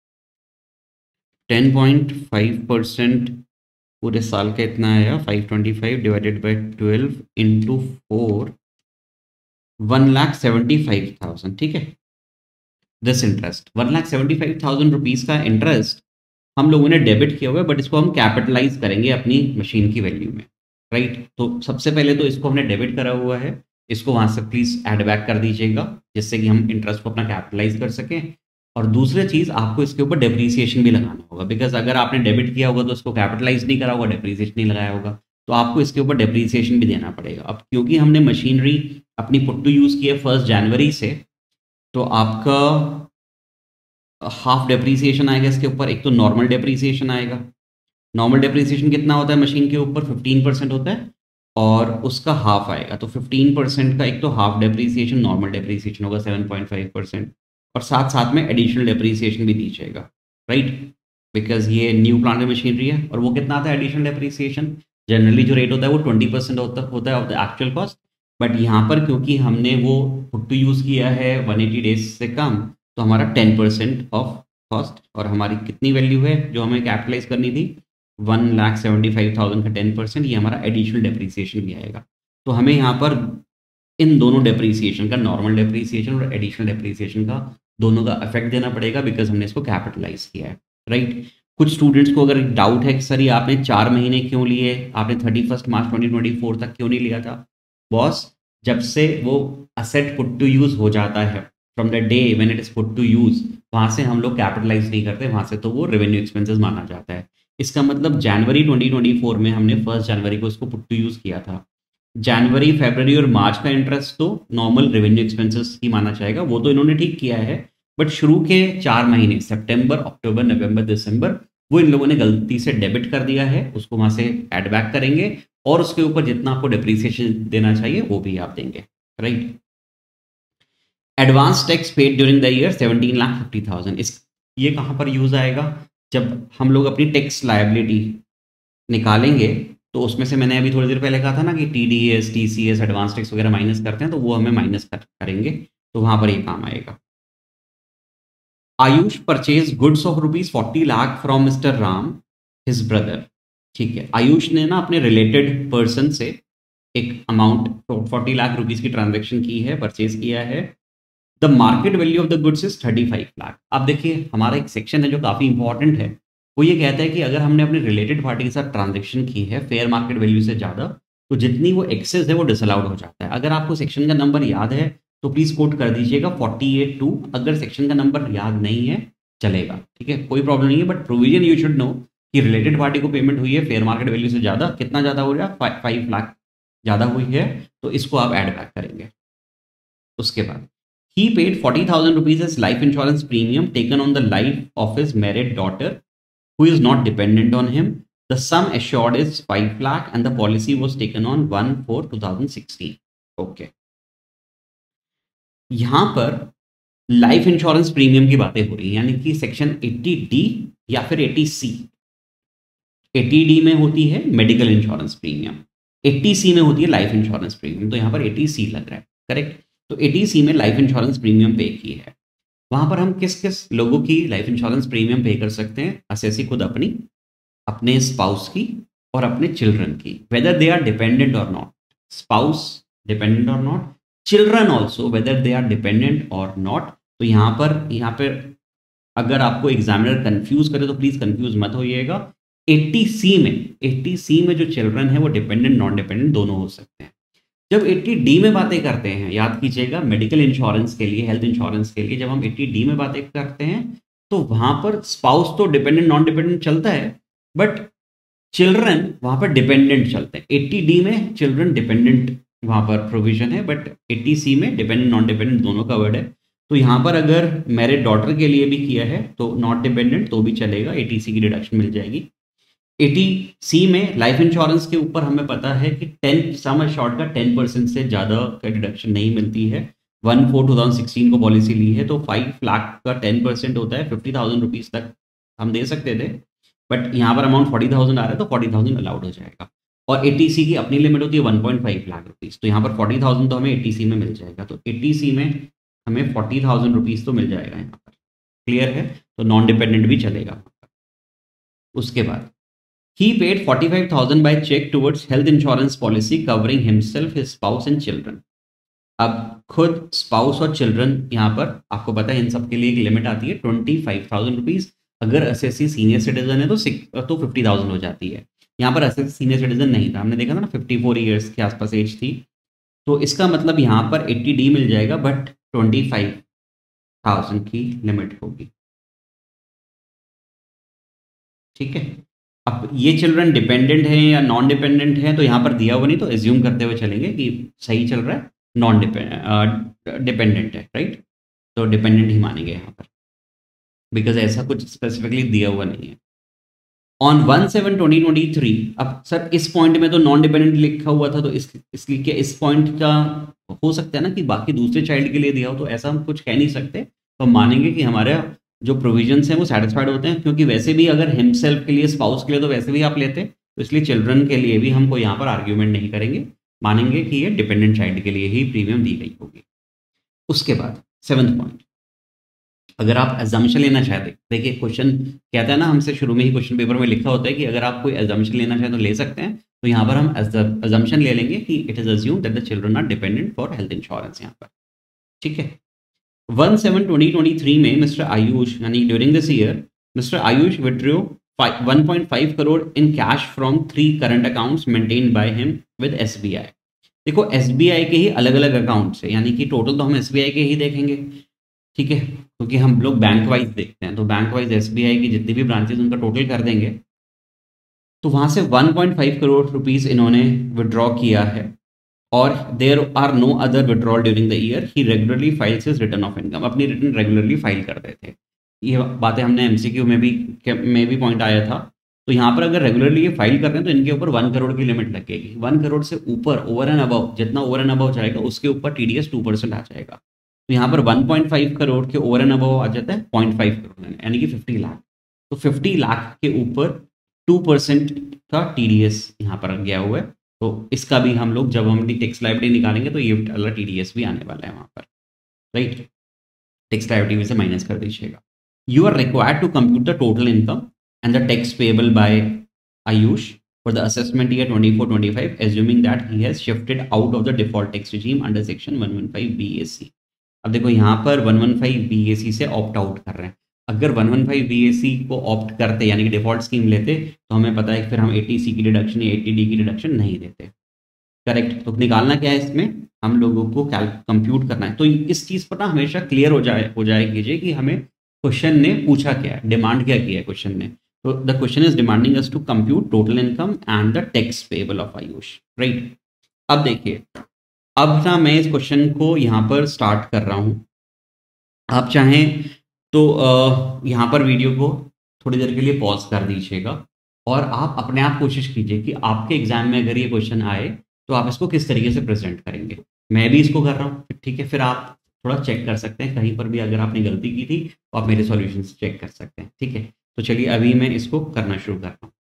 टेन पॉइंट फाइव परसेंट पूरे साल का इतना आया, five twenty five divided by twelve into four, one lakh seventy five thousand. ठीक है, this interest one lakh seventy five thousand rupees का इंटरेस्ट हम लोगों ने डेबिट किया हुआ है, बट इसको हम कैपिटलाइज करेंगे अपनी मशीन की वैल्यू में, राइट। तो सबसे पहले तो इसको हमने डेबिट करा हुआ है, इसको वहाँ से प्लीज़ ऐड बैक कर दीजिएगा जिससे कि हम इंटरेस्ट को अपना कैपिटलाइज कर सकें। और दूसरी चीज़, आपको इसके ऊपर डेप्रीसिएशन भी लगाना होगा, बिकॉज अगर आपने डेबिट किया होगा तो इसको कैपिटलाइज नहीं करा होगा, डेप्रीसिएशन नहीं लगाया होगा, तो आपको इसके ऊपर डेप्रीसिएशन भी देना पड़ेगा। अब क्योंकि हमने मशीनरी अपनी पुट टू यूज़ की है फर्स्ट जनवरी से, तो आपका हाफ डेप्रीसिएशन आएगा इसके ऊपर। एक तो नॉर्मल डेप्रीसिएशन आएगा, नॉर्मल डेप्रीसिएशन कितना होता है मशीन के ऊपर? फिफ्टीन परसेंट होता है, और उसका हाफ आएगा, तो फिफ्टीन परसेंट का एक तो हाफ डेप्रीसिएशन, नॉर्मल डेप्रीसिएशन होगा सेवन पॉइंट फाइव परसेंट, और साथ साथ में एडिशनल डेप्रीसिएशन भी दीजिएगा, राइट, बिकॉज ये न्यू प्लांट मशीनरी है। और वो कितना आता है एडिशनल डेप्रीसिएशन? जनरली जो रेट होता है वो ट्वेंटी परसेंट होता होता है of the actual cost, but यहाँ पर क्योंकि हमने वो पुट टू यूज़ किया है वन एटी डेज से कम, तो हमारा टेन परसेंट ऑफ कॉस्ट, और हमारी कितनी वैल्यू है जो हमें कैपिटलाइज करनी थी? One lakh seventy five thousand का टेन परसेंट, ये हमारा एडिशनल डेप्रीसिएशन भी आएगा। तो हमें यहाँ पर इन दोनों डेप्रीसिएशन का, नॉर्मल डेप्रीसिएशन और एडिशनल डेप्रीसिएशन का, दोनों का इफेक्ट देना पड़ेगा, बिकॉज हमने इसको कैपिटलाइज किया है, राइट। कुछ स्टूडेंट्स को अगर डाउट है कि सर ये आपने चार महीने क्यों लिए, आपने thirty first March twenty twenty four तक क्यों नहीं लिया था? बॉस, जब से वो असेट पुट टू यूज़ हो जाता है, from the day when it is put to use, वहाँ से हम लोग कैपिटलाइज नहीं करते, वहाँ से तो वो रेवेन्यू एक्सपेंसेस माना जाता है। इसका मतलब जनवरी ट्वेंटी ट्वेंटी फोर में हमने फर्स्ट जनवरी को इसको पुट टू यूज़ किया था, जनवरी, फरवरी और मार्च का इंटरेस्ट तो नॉर्मल रेवेन्यू एक्सपेंसेस ही माना जाएगा, वो तो इन्होंने ठीक किया है। बट शुरू के चार महीने सितंबर, अक्टूबर, नवंबर, दिसंबर, वो इन लोगों ने गलती से डेबिट कर दिया है, उसको वहाँ से ऐड बैक करेंगे, और उसके ऊपर जितना आपको डेप्रीसिएशन देना चाहिए वो भी आप देंगे, right. Advance tax paid during the year seventeen lakh fifty thousand, इस ये कहाँ पर यूज आएगा? जब हम लोग अपनी टैक्स लायबिलिटी निकालेंगे, तो उसमें से मैंने अभी थोड़ी देर पहले कहा था ना कि T D S, T C S, advance tax वगैरह माइनस करते हैं, तो वो हमें माइनस कर, करेंगे, तो वहां पर ये काम आएगा। Ayush purchase goods of rupees forty lakh from Mister Ram his brother. ठीक है, आयुष ने ना अपने रिलेटेड पर्सन से एक अमाउंट फोर्टी लाख रुपीज की ट्रांजेक्शन की है, परचेज किया है। The market value of the goods is thirty five lakh. अब देखिए, हमारा एक सेक्शन है जो काफी इंपॉर्टेंट है, वो ये कहता है कि अगर हमने अपने रिलेटेड पार्टी के साथ ट्रांजेक्शन की है फेयर मार्केट वैल्यू से ज़्यादा, तो जितनी वो एक्सेस है वो डिसअलाउड हो जाता है। अगर आपको सेक्शन का नंबर याद है तो प्लीज कोट कर दीजिएगा फोर्टी एट टू। अगर सेक्शन का नंबर याद नहीं है चलेगा, ठीक है, कोई प्रॉब्लम नहीं है, but provision you should know कि रिलेटेड पार्टी को पेमेंट हुई है फेयर मार्केट वैल्यू से ज़्यादा, कितना ज़्यादा हो रहा है? फाइव लाख ज़्यादा हुई है, तो इसको आप ऐड बैक करेंगे। उसके बाद he paid forty thousand rupees as life insurance premium taken on the life of his married daughter who is not dependent on him. The sum assured is five lakh and the policy was taken on one four twenty sixteen. Okay. यहां पर life insurance premium की बातें हो रही है, यानी कि section eighty D या फिर एटी सी। एटी डी में होती है medical insurance premium, eighty C में होती है लाइफ इंश्योरेंस प्रीमियम, तो यहां पर एटी सी लग रहा है, करेक्ट। तो एटी सी में लाइफ इंश्योरेंस प्रीमियम पे की है, वहां पर हम किस किस लोगों की लाइफ इंश्योरेंस प्रीमियम पे कर सकते हैं? असेसी खुद अपनी, अपने स्पाउस की, और अपने चिल्ड्रन की, वेदर दे आर डिपेंडेंट और नॉट। स्पाउस डिपेंडेंट और not, children also whether they are dependent और नॉट। तो यहाँ पर यहाँ पर अगर आपको एग्जामिनर कंफ्यूज करे तो प्लीज कंफ्यूज मत होइएगा। एटी सी में एटी सी में जो चिल्ड्रन है वो डिपेंडेंट नॉन डिपेंडेंट दोनों हो सकते हैं। जब एटी डी में बातें करते हैं, याद कीजिएगा, मेडिकल इंश्योरेंस के लिए, हेल्थ इंश्योरेंस के लिए, जब हम एटी डी में बातें करते हैं तो वहां पर स्पाउस तो डिपेंडेंट नॉन डिपेंडेंट चलता है, बट चिल्ड्रन वहां पर डिपेंडेंट चलते हैं। एटी डी में चिल्ड्रन डिपेंडेंट वहां पर प्रोविजन है, बट एटी सी में डिपेंडेंट नॉन डिपेंडेंट दोनों का वर्ड है। तो यहाँ पर अगर मैरिड डॉटर के लिए भी किया है तो नॉट डिपेंडेंट तो भी चलेगा, एटी सी की डिडक्शन मिल जाएगी। एटी सी में लाइफ इंश्योरेंस के ऊपर हमें पता है कि टेन सम शॉर्ट का टेन परसेंट से ज़्यादा का डिडक्शन नहीं मिलती है। One four two thousand sixteen को पॉलिसी ली है तो फाइव लाख का टेन परसेंट होता है फिफ्टी थाउजेंड रुपीज़ तक हम दे सकते थे, बट यहाँ पर अमाउंट फोर्टी थाउजेंड आ रहा है तो फोर्टी थाउजेंड अलाउड हो जाएगा। और एटीसी की अपनी लिमिट होती है one point five lakh rupees, तो यहाँ पर फोर्टी थाउजेंड तो हमें एटीसी में मिल जाएगा, तो एटीसी में हमें फोर्टी थाउजेंड रुपीज़ तो मिल जाएगा यहाँ पर। क्लियर है? तो नॉन डिपेंडेंट भी चलेगा। उसके बाद he paid forty-five thousand by check towards health insurance policy covering himself, his spouse and children। अब खुद स्पाउस और चिल्ड्रन यहाँ पर आपको पता है इन सब के लिए एक लिमिट आती है ट्वेंटी फाइव थाउजेंड रुपीज़। अगर एसएससी सीनियर सिटीजन है तो सिक्स तो फिफ्टी थाउजेंड हो जाती है। यहाँ पर एसएससी सीनियर सिटीजन नहीं था, हमने देखा था ना फिफ्टी फोर ईयर्स के आसपास एज थी, तो इसका मतलब यहाँ पर एट्टी डी मिल जाएगा, बट ट्वेंटी फाइव थाउजेंड की लिमिट होगी। ठीक है, अब ये चिल्ड्रन डिपेंडेंट है या नॉन डिपेंडेंट है तो यहाँ पर दिया हुआ नहीं, तो एज्यूम करते हुए चलेंगे कि सही चल रहा है, नॉन डिपेंडेंट है, राइट? तो डिपेंडेंट ही मानेंगे यहाँ पर, बिकॉज ऐसा कुछ स्पेसिफिकली दिया हुआ नहीं है। On one seven twenty twenty three, अब सर इस पॉइंट में तो नॉन डिपेंडेंट लिखा हुआ था, तो इस इसलिए क्या इस पॉइंट का हो सकता है ना कि बाकी दूसरे चाइल्ड के लिए दिया हो, तो ऐसा हम कुछ कह नहीं सकते, तो मानेंगे कि हमारे जो प्रोविजंस हैं वो सेटिस्फाइड होते हैं, क्योंकि वैसे भी अगर हिमसेल्फ के लिए, स्पाउस के लिए तो वैसे भी आप लेते, तो इसलिए चिल्ड्रन के लिए भी हमको यहाँ पर आर्ग्यूमेंट नहीं करेंगे, मानेंगे कि ये डिपेंडेंट चाइल्ड के लिए ही प्रीमियम दी गई होगी। उसके बाद सेवंथ पॉइंट, अगर आप एजम्पशन लेना चाहते, देखिए क्वेश्चन कहता है ना हमसे शुरू में ही क्वेश्चन पेपर में लिखा होता है कि अगर आप कोई एजम्पशन लेना चाहें तो ले सकते हैं, तो यहाँ पर हम एजम्पशन ले लेंगे कि it is assume that the children are dependent for health insurance यहाँ पर। ठीक है, one seven twenty twenty three में मिस्टर आयुष, यानी during this year Mister Ayush withdraw one point five crore in cash from three current accounts maintained by him with SBI. देखो SBI के ही अलग अलग अकाउंट से, यानी कि टोटल तो हम एसबीआई के ही देखेंगे, ठीक है, क्योंकि हम लोग बैंक वाइज देखते हैं, तो बैंक वाइज एसबीआई की जितनी भी ब्रांचेज उनका टोटल कर देंगे, तो वहां से one point five crore rupees इन्होंने विड्रॉ किया है, और there are no other withdrawal during the year, he regularly files his return of income, अपनी रिटर्न रेगुलरली फाइल करते थे। ये बातें हमने एमसीक्यू में भी में भी पॉइंट आया था, तो यहाँ पर अगर रेगुलरली ये फाइल कर रहे हैं तो इनके ऊपर वन करोड़ की लिमिट लगेगी। वन करोड़ से ऊपर, ओवर एंड अबव, जितना ओवर एंड अबव जाएगा उसके ऊपर टीडीएस टू परसेंट आ जाएगा। तो यहाँ पर वन पॉइंट फाइव करोड़ के ओवर एंड अबव आ जाता है पॉइंट फाइव करोड़, यानी कि फिफ्टी लाख। तो फिफ्टी लाख के ऊपर टू परसेंट का टीडीएस यहाँ पर गया हुआ है, तो इसका भी हम लोग जब हम टैक्स लायबिलिटी निकालेंगे तो ये वाला टीडीएस भी आने वाला है वहाँ पर, राइट? टैक्स लायबिलिटी में से माइनस कर दीजिएगा। You are required to compute the total income and the tax payable by Ayush for the assessment year twenty-four twenty-five, assuming that he has shifted out of the default tax regime under section one fifteen B A C। अब देखो यहाँ पर one fifteen B A C से opt out कर रहे हैं। अगर one fifteen B A C को ऑप्ट करते, यानी कि डिफॉल्ट स्कीम लेते, तो हमें पता है कि फिर हम eighty C की डिडक्शन या eighty D की डिडक्शन नहीं देते, करेक्ट? तो निकालना क्या है इसमें, हम लोगों को कंप्यूट करना है। तो इस चीज़ पर ना हमेशा क्लियर हो जाए हो जाए कीजिए कि हमें क्वेश्चन ने पूछा क्या है, डिमांड क्या किया है क्वेश्चन ने। So the question is demanding us to compute total income and the tax payable of Ayush, right? अब देखिए, अब ना मैं इस क्वेश्चन को यहाँ पर स्टार्ट कर रहा हूँ। आप चाहें तो यहाँ पर वीडियो को थोड़ी देर के लिए पॉज कर दीजिएगा और आप अपने आप कोशिश कीजिए कि आपके एग्जाम में अगर ये क्वेश्चन आए तो आप इसको किस तरीके से प्रेजेंट करेंगे। मैं भी इसको कर रहा हूँ, ठीक है? फिर आप थोड़ा चेक कर सकते हैं, कहीं पर भी अगर आपने गलती की थी तो आप मेरे सॉल्यूशन चेक कर सकते हैं, ठीक है? तो चलिए अभी मैं इसको करना शुरू कर रहा हूँ।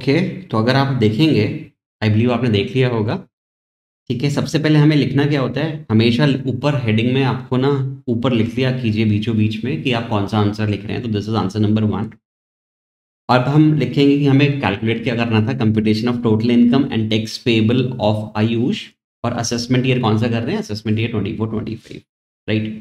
ओके, तो अगर आप देखेंगे, आई बिलीव आपने देख लिया होगा, ठीक है। सबसे पहले हमें लिखना क्या होता है, हमेशा ऊपर हेडिंग में आपको ना ऊपर लिख दिया कीजिए बीचों बीच में कि आप कौन सा आंसर लिख रहे हैं, तो this is answer number one. अब हम लिखेंगे कि हमें कैलकुलेट क्या करना था, computation of total income and tax payable of Ayush, और असेसमेंट ईयर कौन सा कर रहे हैं, assessment year twenty four twenty five, right.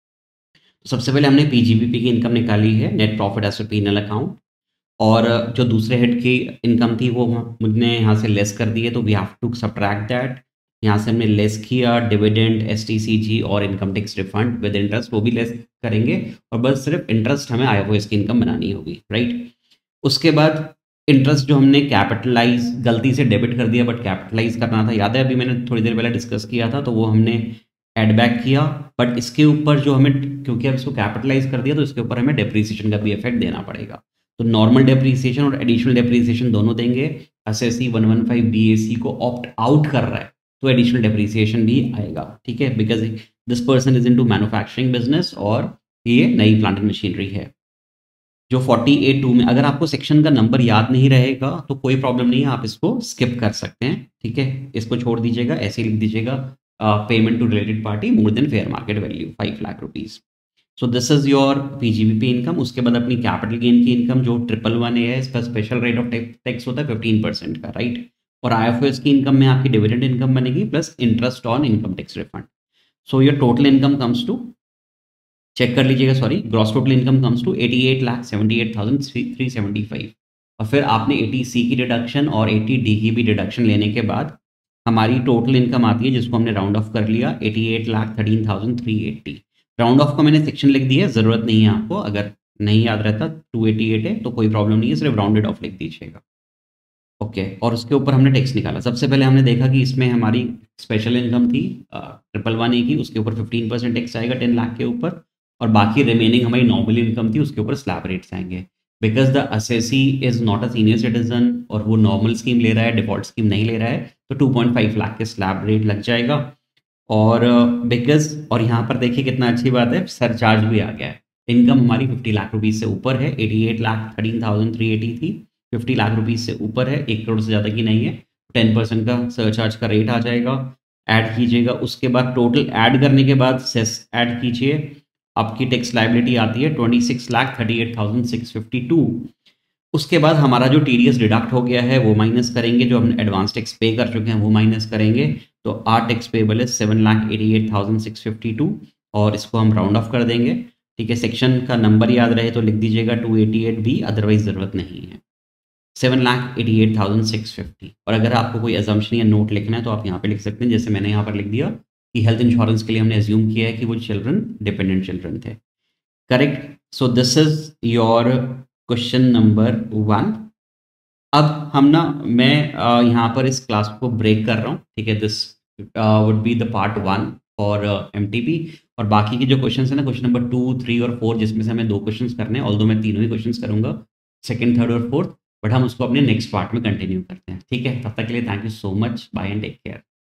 तो सबसे पहले हमने पीजीबीपी की इनकम निकाली है, net profit as per PNL account, और जो दूसरे हेड की इनकम थी वो मुझने यहाँ से लेस कर दी है, तो we have to subtract that. यहाँ से हमने लेस किया डिविडेंड, एसटीसीजी और income tax refund with interest, वो भी लेस करेंगे, और बस सिर्फ इंटरेस्ट हमें आईओएस की इनकम बनानी होगी, राइट। उसके बाद इंटरेस्ट जो हमने कैपिटलाइज, गलती से डेबिट कर दिया बट कैपिटलाइज करना था, याद है अभी मैंने थोड़ी देर पहले डिस्कस किया था, तो वो हमने एड बैक किया। बट इसके ऊपर जो हमें, क्योंकि अब इसको कैपिटलाइज कर दिया तो इसके ऊपर हमें डेप्रीसिएशन का भी इफेक्ट देना पड़ेगा, तो नॉर्मल डेप्रीसिएशन और एडिशनल डेप्रीसिएशन दोनों देंगे। SSC one one five BAC को ऑप्ट आउट कर रहा है तो एडिशनल डेप्रीसिएशन भी आएगा, ठीक है, because this person is into manufacturing business और ये नई प्लांट एंड मशीनरी है। जो फोर्टी एट टू में अगर आपको सेक्शन का नंबर याद नहीं रहेगा तो कोई प्रॉब्लम नहीं है, आप इसको स्किप कर सकते हैं, ठीक है, इसको छोड़ दीजिएगा, ऐसे ही लिख दीजिएगा payment to related party more than fair market value five lakh rupees. So this is your PGBP income. उसके बाद अपनी कैपिटल गेन की इनकम जो ट्रिपल वन ए है, इसका स्पेशल रेट ऑफ टैक्स होता है फिफ्टीन परसेंट का, राइट। और आईएफओएस की इनकम में आपकी डिविडेंड इनकम बनेगी plus interest on income tax refund. So your total income comes to, check कर लीजिएगा, sorry, gross total income comes to eighty eight lakh seventy eight thousand three seventy five. और फिर आपने eighty C की deduction और eighty D की भी deduction लेने के बाद हमारी टोटल इनकम आती है, जिसको हमने राउंड ऑफ कर लिया, eighty eight lakh thirteen thousand three eighty. Round off का मैंने सेक्शन लिख दिया है, ज़रूरत नहीं है आपको, अगर नहीं याद रहता टू एटी एट है तो कोई प्रॉब्लम नहीं है, सिर्फ राउंडेड ऑफ लिख दीजिएगा, ओके। और उसके ऊपर हमने टैक्स निकाला। सबसे पहले हमने देखा कि इसमें हमारी स्पेशल इनकम थी ट्रिपल वन ए की, उसके ऊपर फिफ्टीन परसेंट टैक्स आएगा टेन लाख के ऊपर, और बाकी रिमेनिंग हमारी नॉर्मल इनकम थी, उसके ऊपर स्लैब रेट्स आएंगे। Because the assessee is not a senior citizen और वो नॉर्मल स्कीम ले रहा है, डिफॉल्ट स्कीम नहीं ले रहा है, तो टू पॉइंट फाइव लाख के स्लैब रेट लग जाएगा। और बिकॉज uh, और यहाँ पर देखिए कितना अच्छी बात है, सरचार्ज भी आ गया है। इनकम हमारी फिफ्टी लाख रुपीज़ से ऊपर है, eighty eight lakh thirteen thousand three eighty थी, फिफ्टी लाख रुपीज़ से ऊपर है, एक करोड़ से ज़्यादा की नहीं है, टेन परसेंट का सरचार्ज का रेट आ जाएगा। ऐड कीजिएगा, उसके बाद टोटल ऐड करने के बाद सेस ऐड कीजिए, आपकी टैक्स लायबिलिटी आती है twenty six lakh thirty eight thousand six fifty two. उसके बाद हमारा जो टीडीएस डिडक्ट हो गया है वो माइनस करेंगे, जो हमने एडवांस टैक्स पे कर चुके हैं वो माइनस करेंगे, तो आर टैक्स पेबल है seven lakh eighty eight thousand six fifty two, और इसको हम राउंड ऑफ कर देंगे, ठीक है। सेक्शन का नंबर याद रहे तो लिख दीजिएगा two eighty eight B, otherwise ज़रूरत नहीं है, seven lakh eighty eight thousand six fifty. और अगर आपको कोई एजम्पशन या नोट लिखना है तो आप यहाँ पे लिख सकते हैं, जैसे मैंने यहाँ पर लिख दिया कि हेल्थ इंश्योरेंस के लिए हमने एज्यूम किया है कि वो चिल्ड्रन डिपेंडेंट चिल्ड्रन थे, correct. So this is your question number one. अब हम ना, मैं uh, यहाँ पर इस क्लास को ब्रेक कर रहा हूँ, ठीक है, this would be the part one for MTP, और बाकी के जो क्वेश्चंस हैं ना, क्वेश्चन नंबर टू थ्री और फोर, जिसमें से हमें दो क्वेश्चंस करने हैं, ऑल्दो मैं तीनों ही क्वेश्चंस करूंगा, सेकंड थर्ड और फोर्थ, बट हम उसको अपने नेक्स्ट पार्ट में कंटिन्यू करते हैं, ठीक है। तब तक के लिए thank you so much, bye and take care.